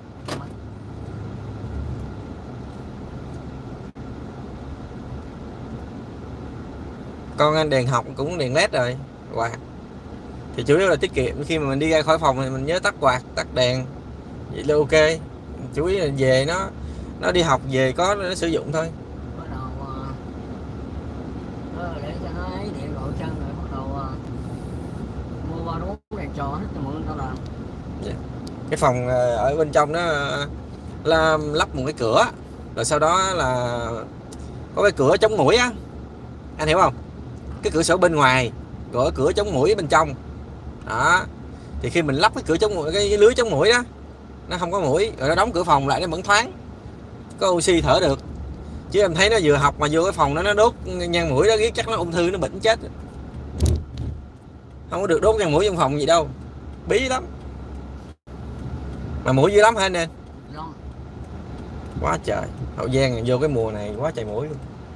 Con anh đèn học cũng đèn led rồi, quạt thì chủ yếu là tiết kiệm. Khi mà mình đi ra khỏi phòng thì mình nhớ tắt quạt, tắt đèn, vậy là ok. Chủ yếu là về nó đi học về có nó sử dụng thôi. Bắt đầu để cho nó ấy điện gọi chân rồi bắt đầu mua 3 4 đèn tròn hết cho mọi người ta làm. Cái phòng ở bên trong đó là lắp một cái cửa, rồi sau đó là có cái cửa chống muỗi á, anh hiểu không? Cái cửa sổ bên ngoài, cửa chống muỗi bên trong đó, thì khi mình lắp cái cửa chống muỗi, cái lưới chống muỗi đó, nó không có muỗi, rồi nó đóng cửa phòng lại nó vẫn thoáng, có oxy thở được. Chứ em thấy nó vừa học mà vô cái phòng đó nó đốt nhang muỗi đó, riết chắc nó ung thư nó bệnh chết. Không có được đốt nhang muỗi trong phòng gì đâu, bí lắm. Mà muỗi dữ lắm hả anh em? Quá trời. Hậu Giang vô cái mùa này quá trời muỗi luôn.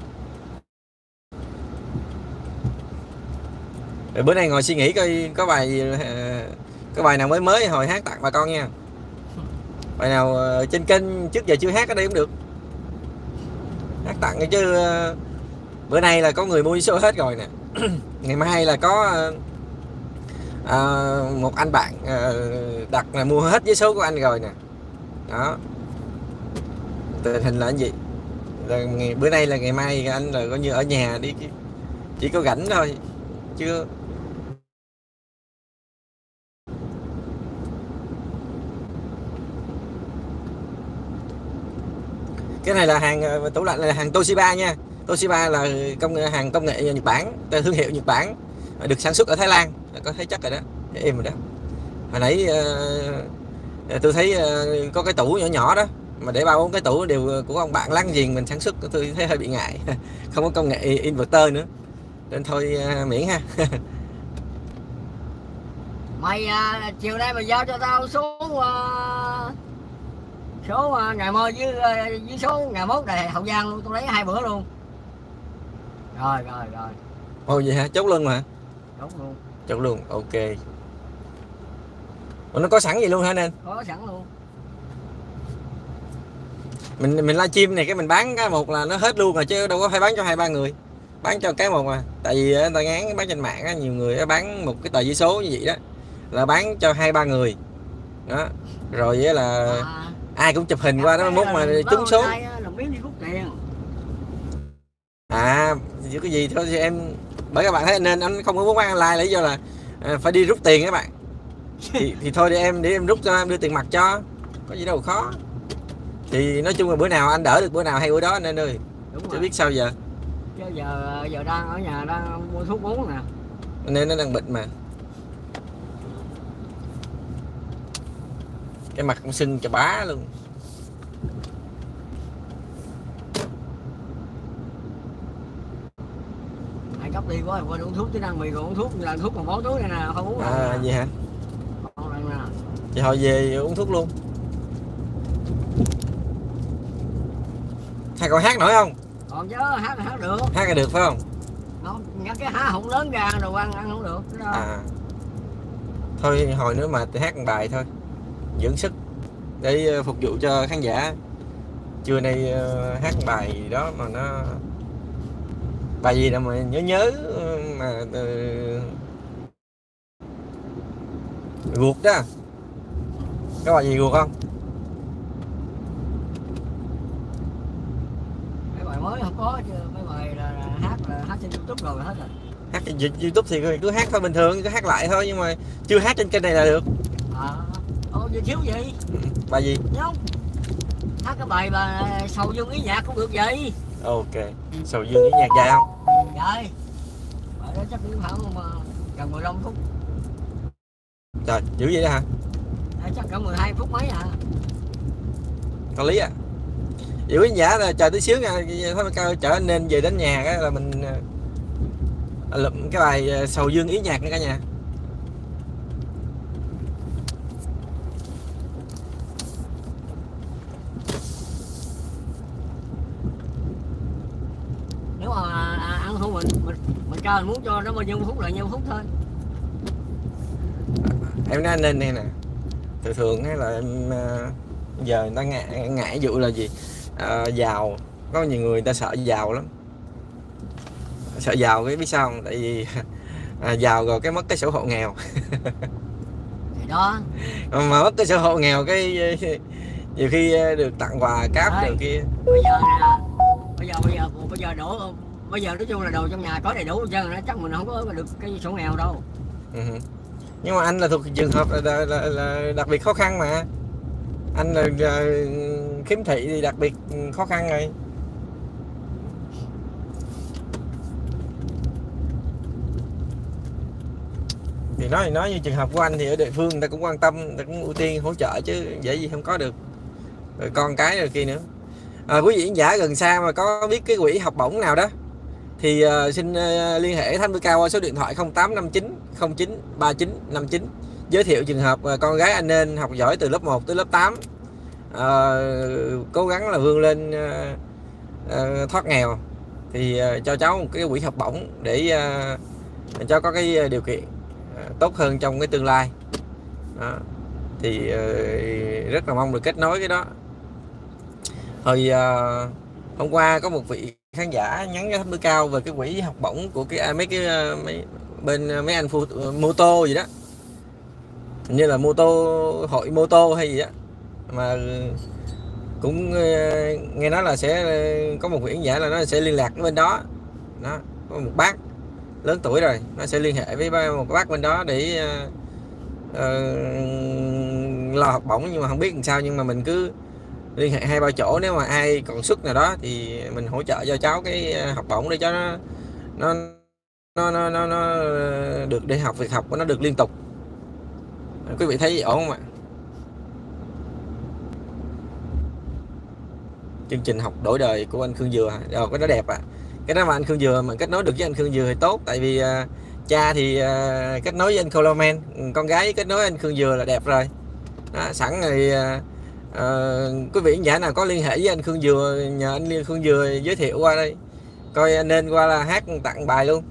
Rồi bữa nay ngồi suy nghĩ coi có bài nào mới hồi hát tặng bà con nha. Bài nào trên kênh trước giờ chưa hát ở đây cũng được, hát tặng chứ. Bữa nay là có người mua số hết rồi nè. Ngày mai là có một anh bạn đặt là mua hết với số của anh rồi nè. Đó, tình hình là cái gì là bữa nay là ngày mai anh là coi như ở nhà đi, chỉ có rảnh thôi chưa. Cái này là hàng tủ lạnh, là hàng Toshiba nha. Toshiba là hàng công nghệ Nhật Bản, thương hiệu Nhật Bản, được sản xuất ở Thái Lan. Có thấy chắc rồi đó, em rồi đó. Hồi nãy tôi thấy có cái tủ nhỏ nhỏ đó mà để 3-4 cái tủ đều của ông bạn láng giềng mình sản xuất, tôi thấy hơi bị ngại. Không có công nghệ inverter nữa nên thôi miễn ha. Mày chiều nay mày giao cho tao số ngày mơ với số ngày mốt này Hậu Giang luôn, tôi lấy 2 bữa luôn. Rồi. Ồ vậy hả? Chốt luôn mà. Chốt luôn, ok. Ủa, nó có sẵn gì luôn hả nên? Có sẵn luôn. Mình livestream này cái mình bán cái một là nó hết luôn rồi chứ đâu có phải bán cho 2-3 người. Bán cho cái một mà. Tại vì người ta ngán bán trên mạng á, nhiều người bán một cái tờ giấy số như vậy đó là bán cho 2-3 người. Đó. Rồi là ai cũng chụp hình qua đó mốt mà trúng số. Cái gì thôi thì em, bởi các bạn thấy nên anh không có muốn bán online, lý do là phải đi rút tiền các bạn. Thì thôi để em rút cho, em đưa tiền mặt cho, có gì đâu khó. Thì nói chung là bữa nào anh đỡ được bữa nào hay bữa đó nên ơi. Chứ biết sao giờ. Chứ giờ đang ở nhà đang mua thuốc uống nè. Nên nó đang bệnh mà. Cái mặt cũng sưng chà bá luôn. Cấp đi quá quên uống thuốc, chứ đang mì còn uống thuốc, là thuốc còn 4 túi này nè, không uống. Vậy hả? Thì hồi về uống thuốc luôn. Hay còn hát nổi không? Còn chứ, hát được. Hát là được phải không? Không, cái há họng lớn ra đồ ăn không được. Thôi hồi nữa mà hát một bài thôi, dưỡng sức để phục vụ cho khán giả. Trưa nay hát một bài gì đó mà nó, bài gì đâu mà nhớ mà ruột đó. Có bài gì ruột không? Mấy bài mới không có chứ, mấy bài là hát trên YouTube rồi hết rồi. Hát trên YouTube thì cứ hát thôi, bình thường cứ hát lại thôi, nhưng mà chưa hát trên kênh này là được. Gì thiếu gì? Bài gì? Không. Hát cái bài mà Sầu Dương ý nhạc cũng được vậy. Ok. Sầu Dương ý nhạc dài không? Dài. Bài đó chắc cũng khoảng gần 15 phút. Trời, dữ vậy đó hả? Chắc cỡ 12 phút mấy à. Có lý à. Dữ ý giả là chờ tí xíu nha, thôi cao chở anh nên về đến nhà cái là mình lụm cái bài Sầu Dương ý nhạc nha cả nhà. Nếu mà ăn không mình cho mình muốn cho nó bao nhiêu phút là nhiêu phút thôi. Em nói nên này nè, thường hay là em giờ người ta ngại vụ là gì, giàu, có nhiều người ta sợ giàu lắm, sợ giàu cái biết sao không? Tại vì giàu rồi cái mất cái sổ hộ nghèo. Thì đó mà mất cái sổ hộ nghèo cái nhiều khi được tặng quà cáp được kia. Bây giờ nè, bây giờ nói chung là đồ trong nhà có đầy đủ hết trơn, chắc mình không có được cái sổ nghèo đâu. Nhưng mà anh là thuộc trường hợp là đặc biệt khó khăn mà. Anh là khiếm thị thì đặc biệt khó khăn rồi. Thì nói như trường hợp của anh thì ở địa phương người ta cũng quan tâm, người ta cũng ưu tiên hỗ trợ chứ dễ gì không có được. Rồi con cái rồi kia nữa. Quý vị khán giả gần xa mà có biết cái quỹ học bổng nào đó thì xin liên hệ Thanh Bữa Cao qua số điện thoại 0859 09 3959, giới thiệu trường hợp con gái anh nên học giỏi từ lớp 1 tới lớp 8, cố gắng là vươn lên thoát nghèo thì cho cháu một cái quỹ học bổng để cho có cái điều kiện tốt hơn trong cái tương lai đó. Thì rất là mong được kết nối cái đó. Hồi hôm qua có một vị khán giả nhắn cho Thanh Bữa Cao về cái quỹ học bổng của mấy anh mô tô gì đó, như là hội mô tô hay gì đó, mà cũng nghe nói là sẽ có một vị khán giả là nó sẽ liên lạc với bên đó. Đó, có một bác lớn tuổi rồi, nó sẽ liên hệ với một bác bên đó để lo học bổng, nhưng mà không biết làm sao, nhưng mà mình cứ liên hệ 2-3 chỗ, nếu mà ai còn sức nào đó thì mình hỗ trợ cho cháu cái học bổng để cho nó nó được đi học, việc học của nó được liên tục. Quý vị thấy ổn không ạ? Chương trình học đổi đời của anh Khương Dừa rồi, cái đó đẹp ạ. Cái đó mà anh Khương Dừa mà kết nối được với anh Khương Dừa thì tốt, tại vì cha thì kết nối với anh Coleman, con gái kết nối với anh Khương Dừa là đẹp rồi đó. Sẵn rồi quý vị giả nào có liên hệ với anh Khương Dừa, nhờ anh Khương Dừa giới thiệu qua đây, coi anh nên qua là hát tặng bài luôn.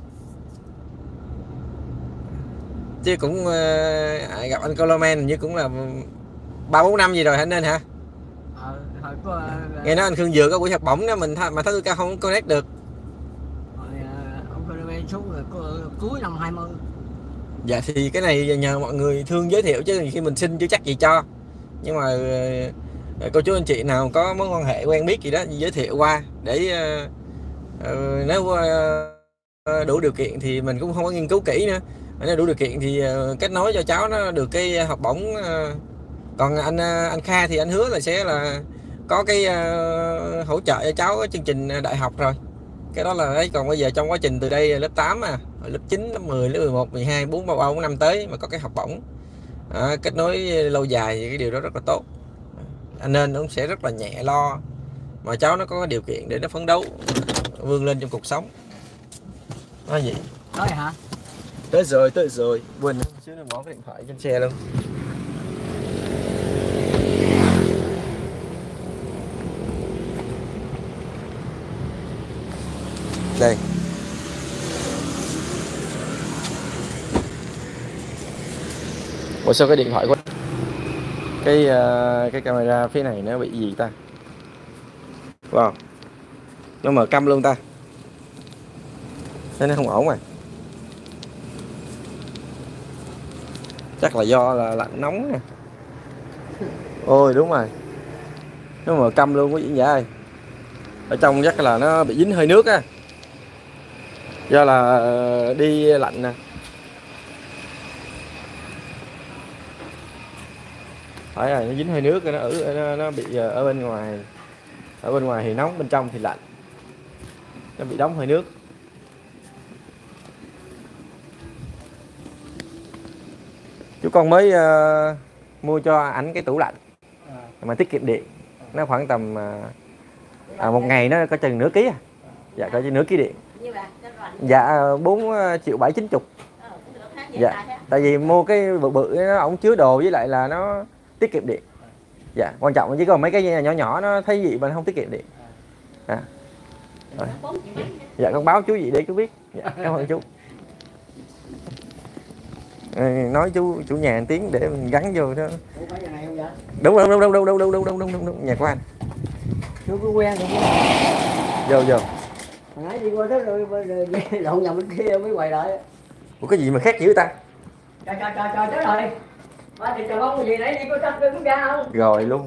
Chứ cũng gặp anh Coleman như cũng là 3-4 năm gì rồi hả nên hả? Hồi có, nghe nói anh Khương Dừa có buổi học bổng đó mình mà thấy tôi ca không connect được. Hồi ông Coleman xuống rồi cuối năm 20. Dạ thì cái này nhờ mọi người thương giới thiệu, chứ khi mình xin chưa chắc gì cho. Nhưng mà cô chú anh chị nào có mối quan hệ quen biết gì đó giới thiệu qua để nếu đủ điều kiện thì mình cũng không có nghiên cứu kỹ nữa. Nếu đủ điều kiện thì kết nối cho cháu nó được cái học bổng. Còn anh Kha thì anh hứa là sẽ là có cái hỗ trợ cho cháu cái chương trình đại học rồi. Cái đó là đấy. Còn bây giờ trong quá trình từ đây lớp 8 lớp 9, lớp 10, lớp 11, 12, 4, 3, 4 năm tới mà có cái học bổng kết nối lâu dài thì cái điều đó rất là tốt. Nên nó cũng sẽ rất là nhẹ lo, mà cháu nó có điều kiện để nó phấn đấu vươn lên trong cuộc sống. Nói gì? Tới hả? Tới rồi. Quên xíu nữa bỏ cái điện thoại trên xe luôn. Đây. Ủa sao cái điện thoại của cái camera phía này nó bị gì ta? Wow. Nó mở câm luôn ta. Thế nó không ổn rồi. Chắc là do là lạnh nóng nè. Ôi đúng rồi. Nó mở câm luôn quý vị giả ơi. Ở trong chắc là nó bị dính hơi nước á. Do là đi lạnh nè. Phải rồi, nó dính hơi nước, nó bị ở bên ngoài. Ở bên ngoài thì nóng, bên trong thì lạnh. Nó bị đóng hơi nước. Chú con mới mua cho ảnh cái tủ lạnh mà tiết kiệm điện. Nó khoảng tầm một ngày nó có chừng nửa ký à. Dạ có chừng nửa ký điện. Dạ 4.790.000. Dạ tại vì mua cái bự nó ổng chứa đồ, với lại là nó tiết kiệm điện. Dạ quan trọng chỉ còn mấy cái nhỏ nhỏ nó thấy gì mà nó không tiết kiệm điện. Dạ con báo chú gì để chú biết. Dạ, cảm ơn chú. Nói chủ nhà một tiếng để mình gắn vô đó. Đúng nhà của anh. Chú có quen được Vô. hồi nãy đi qua đó rồi lộn nhầm bên kia mới quay lại. Ủa cái gì mà khác dữ ta? Trời chết rồi. Ba thì chào bông cái gì nãy đi có chắc đứng ra không? Rồi luôn.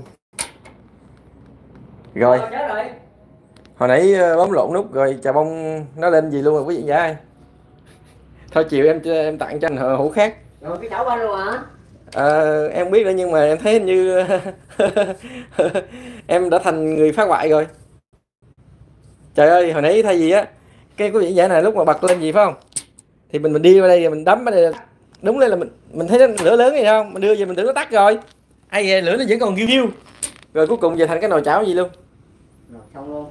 Rồi. Chết rồi. Hồi nãy bấm lộn nút rồi chà bông nó lên gì luôn rồi quý vị vậy? Thôi chiều em tặng cho anh hũ khác. Rồi cái chảo banh luôn hả? Em không biết nữa nhưng mà em thấy hình như em đã thành người phá hoại rồi. Trời ơi hồi nãy thay gì á, cái quý vị giả này lúc mà bật lên gì phải không? Thì mình đi vào đây rồi mình đấm ở đây, đúng lên là mình thấy nó lửa lớn gì không? Mình đưa về mình tưởng nó tắt rồi. Ai về lửa nó vẫn còn ghiu ghiu. Rồi cuối cùng về thành cái nồi chảo gì luôn. Rồi xong luôn.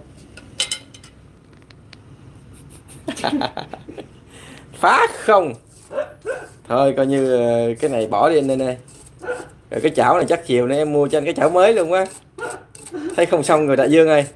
Phá không. Thôi coi như cái này bỏ đi anh đây nè. Rồi cái chảo này chắc chiều nay em mua cho anh cái chảo mới luôn á. Thấy không xong rồi Đại Dương ơi.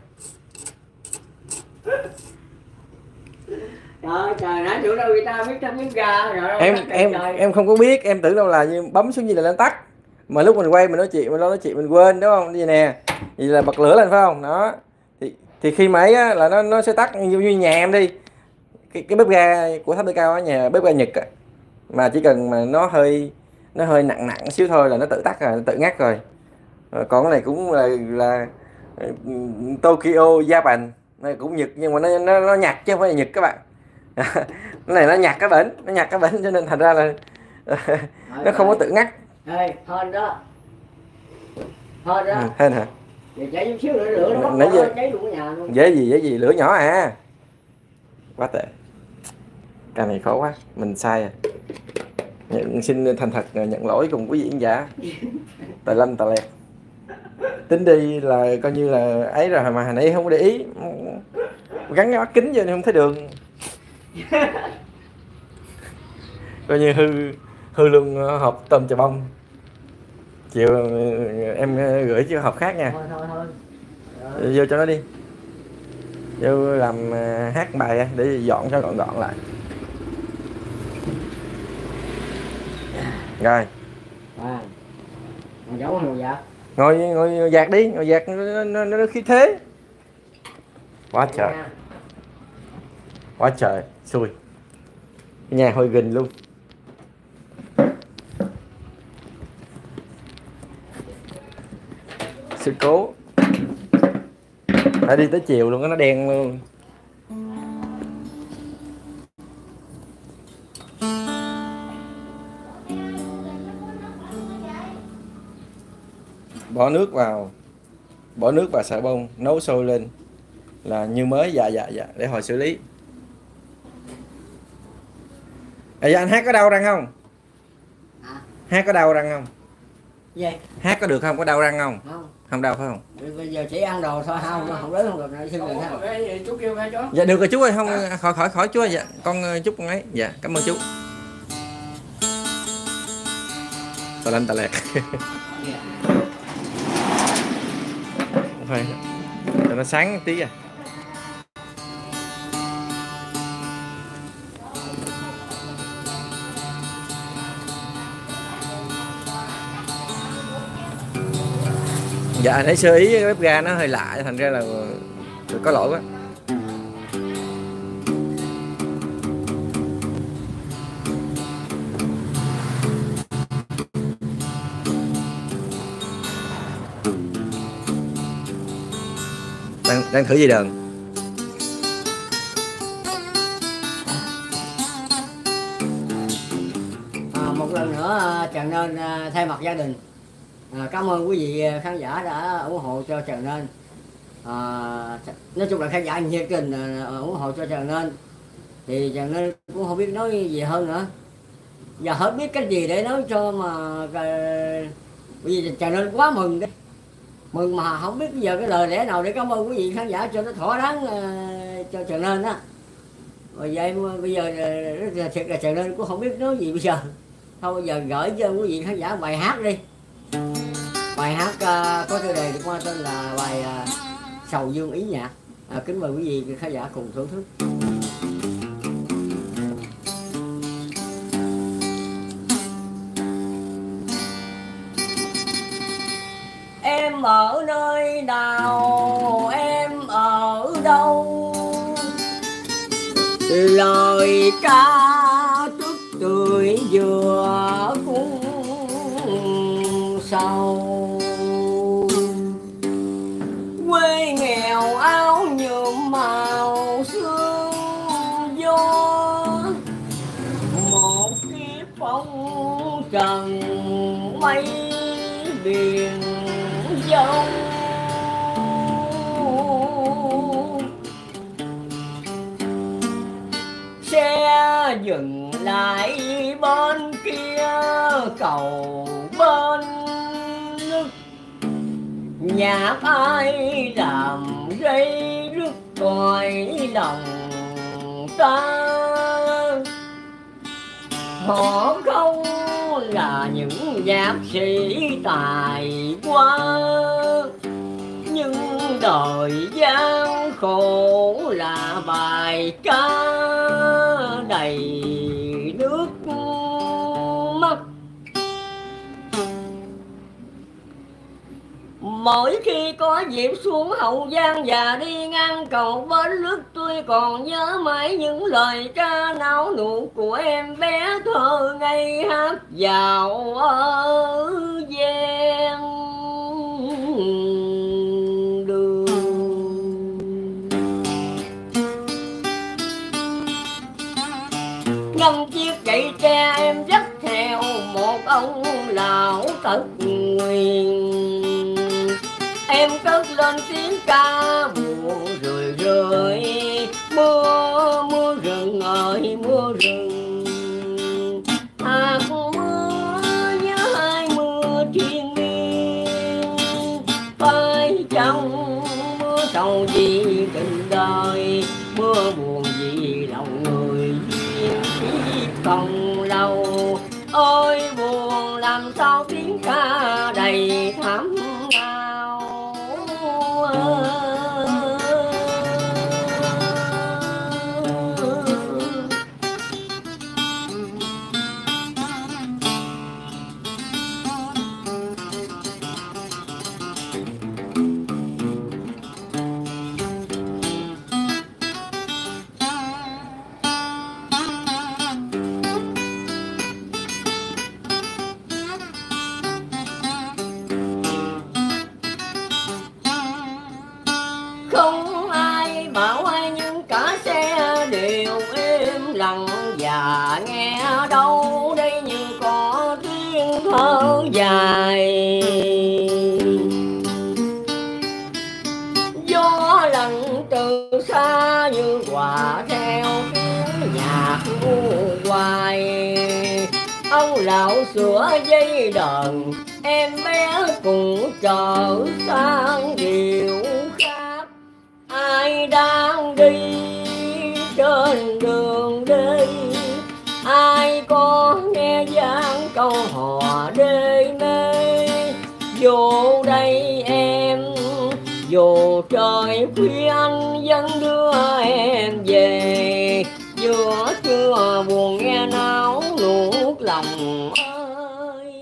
Trời nãy chỗ đâu người ta biết trăm miếng gà rồi. Em không có biết, em tưởng đâu là như bấm xuống như là lên tắt. Mà lúc mình quay mình nói chuyện mình quên đúng không? Như nè. Vậy là bật lửa lên phải không? Đó. Thì khi mà ấy á, là nó sẽ tắt như nhà em đi. Cái bếp ga của Tháp Đôi Cao ở nhà bếp ga Nhật á, mà chỉ cần mà nó hơi nặng xíu thôi là nó tự tắt rồi, nó tự ngắt rồi. Còn cái này cũng là Tokyo Japan, này cũng Nhật nhưng mà nó nhặt chứ không phải là Nhật các bạn. Cái này nó nhặt cái bển cho nên thành ra là nó không có tự ngắt. Ê, hên đó. Hên hả? Cháy chút xíu nữa lửa nó nãy giờ cháy luôn nhà luôn. dễ gì lửa nhỏ à, quá tệ. Cái này khó quá, mình sai à. Xin thành thật nhận lỗi cùng quý vị khán giả. Tà lanh tà lẹt. Tính đi là coi như là ấy rồi mà hồi nãy không có để ý, gắn cái mắt kính vô nên không thấy đường. Coi như hư luôn hộp tôm chà bông. Chiều em gửi cho hộp khác nha. Thôi. Vô cho nó đi. Vô làm hát bài để dọn cho gọn gọn lại. Rồi. À. Ngồi giấu ngồi dạ. Ngồi dạt đi, ngồi dạt nó khí thế. Quá trời. Quá trời, xui. Nhà hơi gình luôn. Sự cố. Đã đi tới chiều luôn, nó đen luôn. Bỏ nước vào xà bông, nấu sôi lên là như mới. Dạ để hồi xử lý. Anh hát có đau răng không? Hát có đau răng không? Gì? Hát có được không? Có đau răng không? Không. Không đau phải không? Bây giờ chỉ ăn đồ thôi, không đến không được nữa, xin đừng ha. Chú kêu hai chú. Dạ được rồi chú ơi, không khỏi chú ơi. Dạ con chúc con ấy. Dạ cảm ơn chú. Tà lanh tà lẹt. Thôi cho nó sáng tí à. Dạ thấy sơ ý cái bếp ga nó hơi lạ, thành ra là có lỗi quá. Đang thử dây đờn. Một lần nữa Trần Nên thay mặt gia đình cảm ơn quý vị khán giả đã ủng hộ cho Trần Nên. Nói chung là khán giả nhiệt tình ủng hộ cho Trần Nên, thì Trần Nên cũng không biết nói gì hơn nữa, giờ hết biết cái gì để nói cho mà bởi vì Trần Nên quá mừng đấy, mừng mà không biết giờ cái lời lẽ nào để cảm ơn quý vị khán giả cho nó thỏa đáng cho Trần Nên á. Rồi vậy bây giờ thiệt là Trần Nên cũng không biết nói gì bây giờ. Thôi bây giờ gửi cho quý vị khán giả bài hát đi. Bài hát có tiêu đề được qua tên là bài Sầu Dương Ý Nhạc. Kính mời quý vị khán giả cùng thưởng thức. Em ở nơi nào, em ở đâu, lời ca tức tươi vừa cũng sầu, quê nghèo áo nhuộm màu sương gió, một kiếp phong trần mây biển dâu. Xe dừng lại bên kia cầu bên nước, nhạc ai làm gây rứt còi lòng ta. Họ không là những nhạc sĩ tài hoa, nhưng đời gian khổ là bài ca đầy nước mắt. Mỗi khi có dịp xuống Hậu Giang và đi ngang cầu Bến Lức, tôi còn nhớ mãi những lời ca náo nụ của em bé thơ ngây hát vào ở gian đường. Ngâm chiếc gậy tre em dắt theo một ông lão tật nguyền, em cất lên tiếng ca buồn rười rơi. Mưa mưa rừng ơi mưa rừng, hạt mưa nhớ hai mưa triền miên. Phải chăng mưa sầu gì tình đời, mưa buồn gì lòng người duyên kiếp không lâu. Ôi buồn làm sao tiếng ca đầy thắm ngào. Không ai bảo ai nhưng cả xe đều im lặng, và nghe đâu đây như có tiếng thở dài. Gió lạnh từ xa như quạ theo tiếng nhạc u hoài. Ông lão sửa dây đờn, em bé cùng chờ sang điệu khác. Ai đang đi trên đường đi, ai có nghe dáng câu hò đê mê. Vô đây em, dù trời khuya anh vẫn đưa em về. Giữa trưa buồn nghe náo nuốt lòng ơi.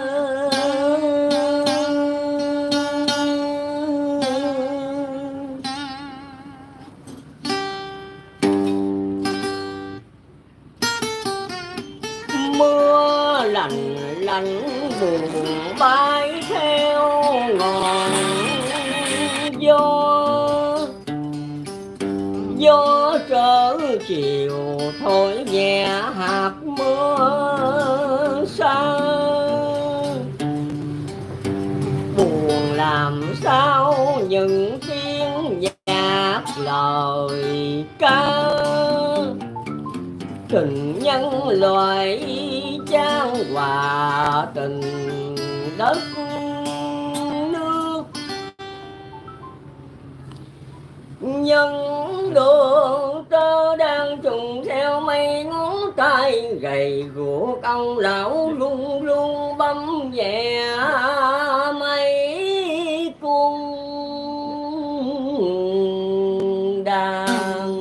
Mưa lạnh lạnh buồn bay theo ngọn gió. Gió trở chiều thổi nhẹ hạt mưa xa. Buồn làm sao những tiếng nhạc lời ca. Tình nhân loại chan hòa tình đất nước. Nhân đường tơ đang trùng theo mây ngón tay gầy guộc. Ông lão luôn luôn bấm nhẹ mấy cung đàn.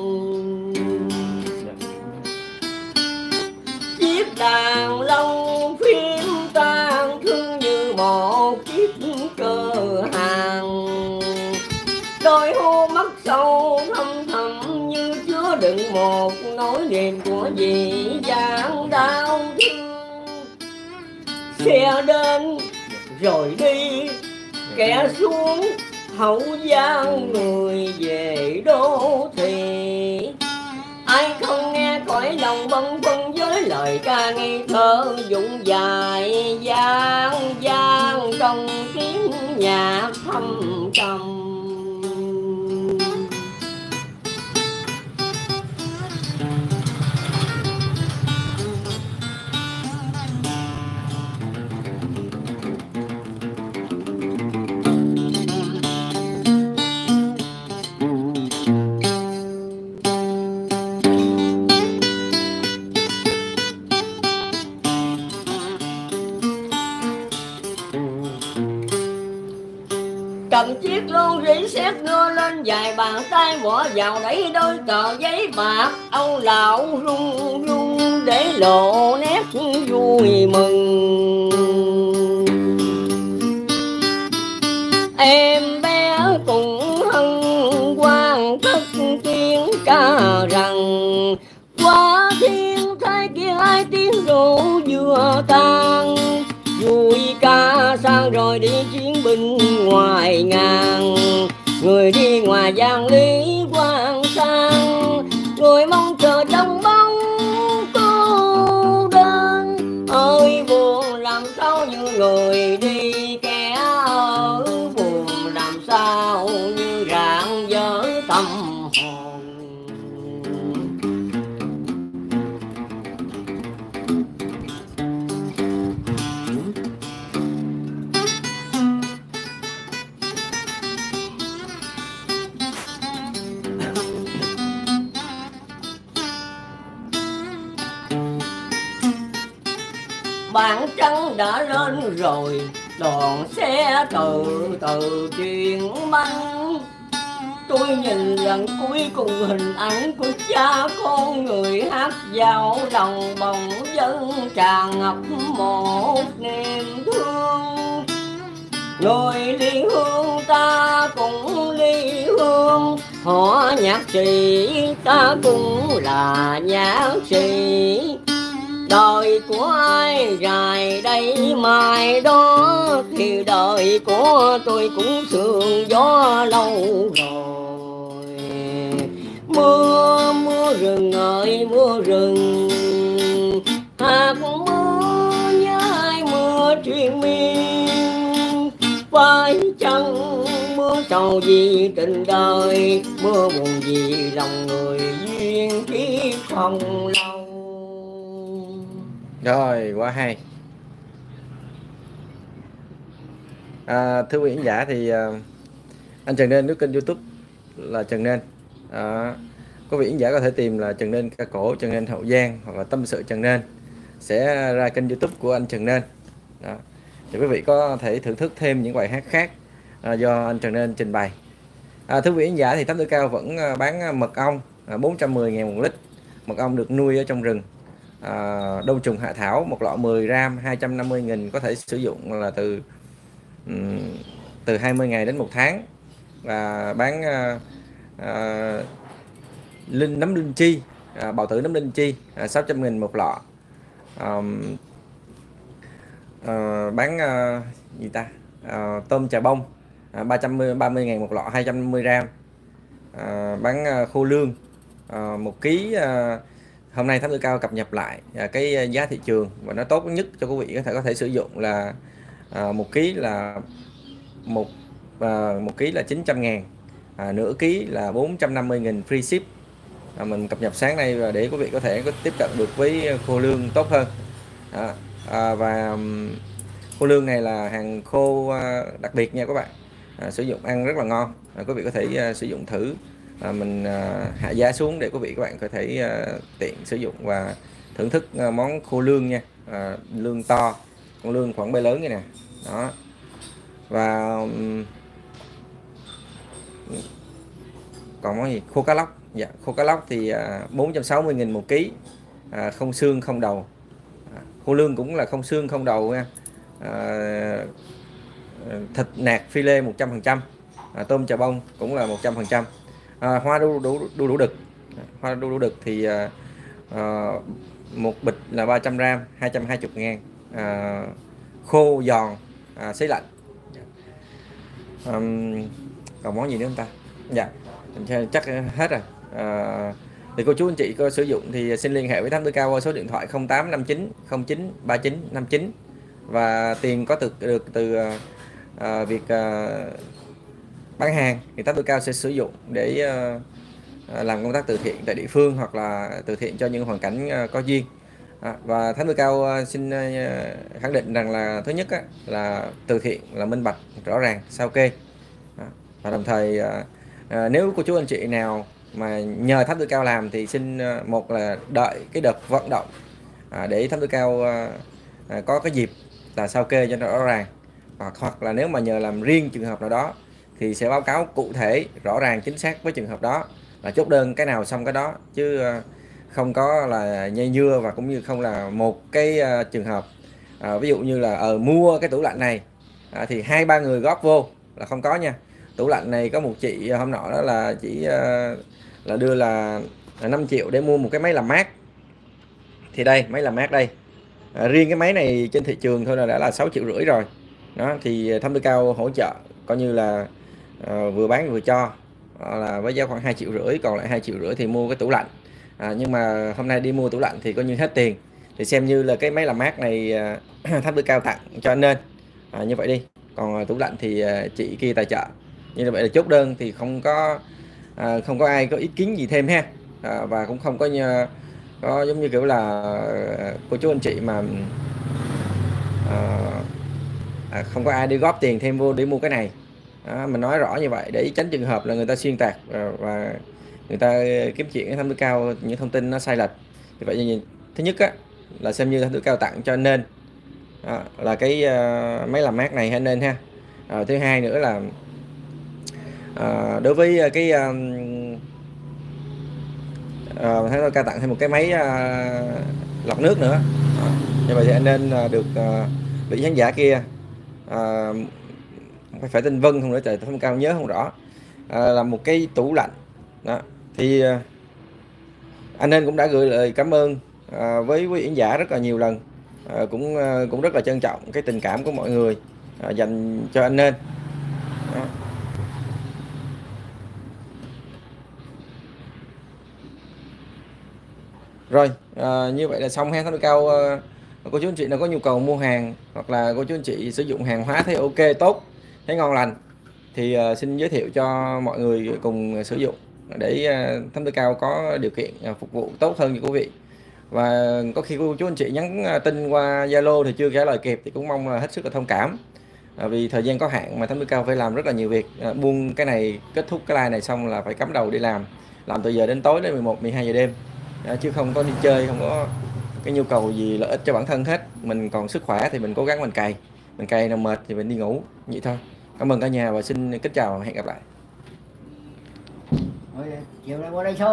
Chiếc đàn lông phím tan thương như một chiếc cơ hàng. Đôi hô mắt sâu thâm thầm như chứa đựng một nỗi niềm của dĩ vãng đau thương. Xe đến rồi đi, kẻ xuống hậu giang người về đô thị. Ai không nghe cõi lòng bâng khuâng với lời ca ngây thơ dũng dài giang giang trong tiếng nhạc thâm trầm. Cầm chiếc lon rỉ sét đưa lên vài bàn tay bỏ vào đẩy đôi tờ giấy bạc. Ông lão run run để lộ nét vui mừng. Em bé cùng hân hoan cất tiếng ca rằng. Qua thiên thái kia ai tiếng rượu vừa tan. Vui ca sang rồi đi chiến binh ngoài ngàn. Người đi ngoài giang lý quang sang. Người mong chờ trong bóng cô đơn. Ơi buồn làm sao như người đi kẻ ở buồn làm sao. quảng trắng đã lên rồi, đoàn xe từ từ chuyển bánh. Tôi nhìn lần cuối cùng hình ảnh của cha con người hát vào lòng bồng dân tràn ngập một niềm thương. Người ly hương ta cũng ly hương, họ nhạc sĩ ta cũng là nhạc sĩ. Đời của ai dài đây mai đó, thì đời của tôi cũng sương gió lâu rồi. Mưa mưa rừng ơi mưa rừng, hạt mưa nhớ ai mưa truyền miên. Phải chăng mưa sầu gì tình đời, mưa buồn gì lòng người duyên kiếp không lâu. Rồi, quá hay. Thưa quý khán giả thì anh Trần Nên, nếu kênh YouTube là Trần Nên. Có vị khán giả có thể tìm là Trần Nên ca cổ, Trần Nên Hậu Giang hoặc là Tâm sự Trần Nên, sẽ ra kênh YouTube của anh Trần Nên. Đó. Thì quý vị có thể thưởng thức thêm những bài hát khác do anh Trần Nên trình bày. Thưa quý khán giả thì Thám Tử Cao vẫn bán mật ong 410.000 một lít. Mật ong được nuôi ở trong rừng, đông trùng hạ thảo, một lọ 10 gram 250.000, có thể sử dụng là từ 20 ngày đến 1 tháng. Và bán nấm linh chi, bào tử nấm linh chi 600.000 một lọ. Bán gì ta, tôm chà bông 330.000 một lọ 250 gram. Bán khô lương 1 kg. Hôm nay Thám Tử Cao cập nhật lại cái giá thị trường và nó tốt nhất cho quý vị có thể sử dụng là 1 kg là 1 kg là 900.000, nửa ký là 450.000 free ship. Mình cập nhật sáng nay để quý vị có thể tiếp cận được với khô lương tốt hơn. Và khô lương này là hàng khô đặc biệt nha các bạn, sử dụng ăn rất là ngon. Quý vị có thể sử dụng thử. Mình hạ giá xuống để quý vị các bạn có thể tiện sử dụng và thưởng thức món khô lương nha. Lương to, con lương khoảng bê lớn như nè. Đó. Và còn món gì? Khô cá lóc. Dạ, khô cá lóc thì 460.000 một ký, không xương không đầu. Khô lương cũng là không xương không đầu nha. Thịt nạc phi lê 100%. Tôm chà bông cũng là 100%. Hoa đu đực. Hoa đu đực thì một bịch là 300 gram 220.000, khô giòn, sấy lạnh. Còn món gì nữa không ta? Dạ, chắc hết rồi. Thì cô chú anh chị có sử dụng thì xin liên hệ với Thám Tử Cao qua số điện thoại 0859 09 39 59. Và tiền có được từ việc bán hàng thì Thám Tử Cao sẽ sử dụng để làm công tác từ thiện tại địa phương hoặc là từ thiện cho những hoàn cảnh có duyên. Và Thám Tử Cao xin khẳng định rằng là thứ nhất là từ thiện là minh bạch, rõ ràng, sao kê. Và đồng thời nếu cô chú anh chị nào mà nhờ Thám Tử Cao làm thì xin một là đợi cái đợt vận động để Thám Tử Cao có cái dịp là sao kê cho nó rõ ràng, hoặc là nếu mà nhờ làm riêng trường hợp nào đó thì sẽ báo cáo cụ thể rõ ràng chính xác với trường hợp đó, là chốt đơn cái nào xong cái đó, chứ không có là nhây nhưa, và cũng như không là một cái trường hợp ví dụ như là mua cái tủ lạnh này thì 2-3 người góp vô là không có nha. Tủ lạnh này có một chị hôm nọ đó là chỉ là đưa là 5 triệu để mua một cái máy làm mát. Thì đây, máy làm mát đây, riêng cái máy này trên thị trường thôi là đã là 6,5 triệu rồi. Đó thì Thám Tử Cao hỗ trợ coi như là vừa bán vừa cho, là với giá khoảng 2,5 triệu, còn lại 2,5 triệu thì mua cái tủ lạnh. Nhưng mà hôm nay đi mua tủ lạnh thì coi như hết tiền, thì xem như là cái máy làm mát này Thám Tử Cao tặng cho anh Nên, như vậy đi. Còn tủ lạnh thì chị kia tài trợ. Như vậy là chốt đơn thì không có ai có ý kiến gì thêm ha. Và cũng không có giống như kiểu là cô chú anh chị mà không có ai đi góp tiền thêm vô để mua cái này. Mình nói rõ như vậy để tránh trường hợp là người ta xuyên tạc và người ta kiếm chuyện với Thám Tử Cao những thông tin nó sai lệch. Thì vậy thứ nhất là xem như Thám Tử Cao tặng cho Nên là cái máy làm mát này anh nên ha. Thứ hai nữa là đối với cái thấy tôi ca tặng thêm một cái máy lọc nước nữa. Như vậy thì anh nên được vị khán giả kia phải tên Vân không nữa, trời không cao nhớ không rõ, là một cái tủ lạnh đó. Thì anh nên cũng đã gửi lời cảm ơn với quý khán giả rất là nhiều lần, cũng rất là trân trọng cái tình cảm của mọi người dành cho anh nên đó. Rồi như vậy là xong ha. Thám Tử Cao cô chú anh chị nào có nhu cầu mua hàng hoặc là cô chú anh chị sử dụng hàng hóa thấy ok tốt, thấy ngon lành thì xin giới thiệu cho mọi người cùng sử dụng để Thám Tử Cao có điều kiện phục vụ tốt hơn cho quý vị. Và có khi cô chú anh chị nhắn tin qua Zalo thì chưa trả lời kịp thì cũng mong là hết sức là thông cảm, vì thời gian có hạn mà Thám Tử Cao phải làm rất là nhiều việc. Buông cái này, kết thúc cái live này xong là phải cắm đầu đi làm từ giờ đến tối đến 11-12 giờ đêm, chứ không có đi chơi, không có cái nhu cầu gì lợi ích cho bản thân hết. Mình còn sức khỏe thì mình cố gắng mình cày nào mệt thì mình đi ngủ vậy thôi. Cảm ơn cả nhà và xin kính chào và hẹn gặp lại. Chiều nay qua đây show.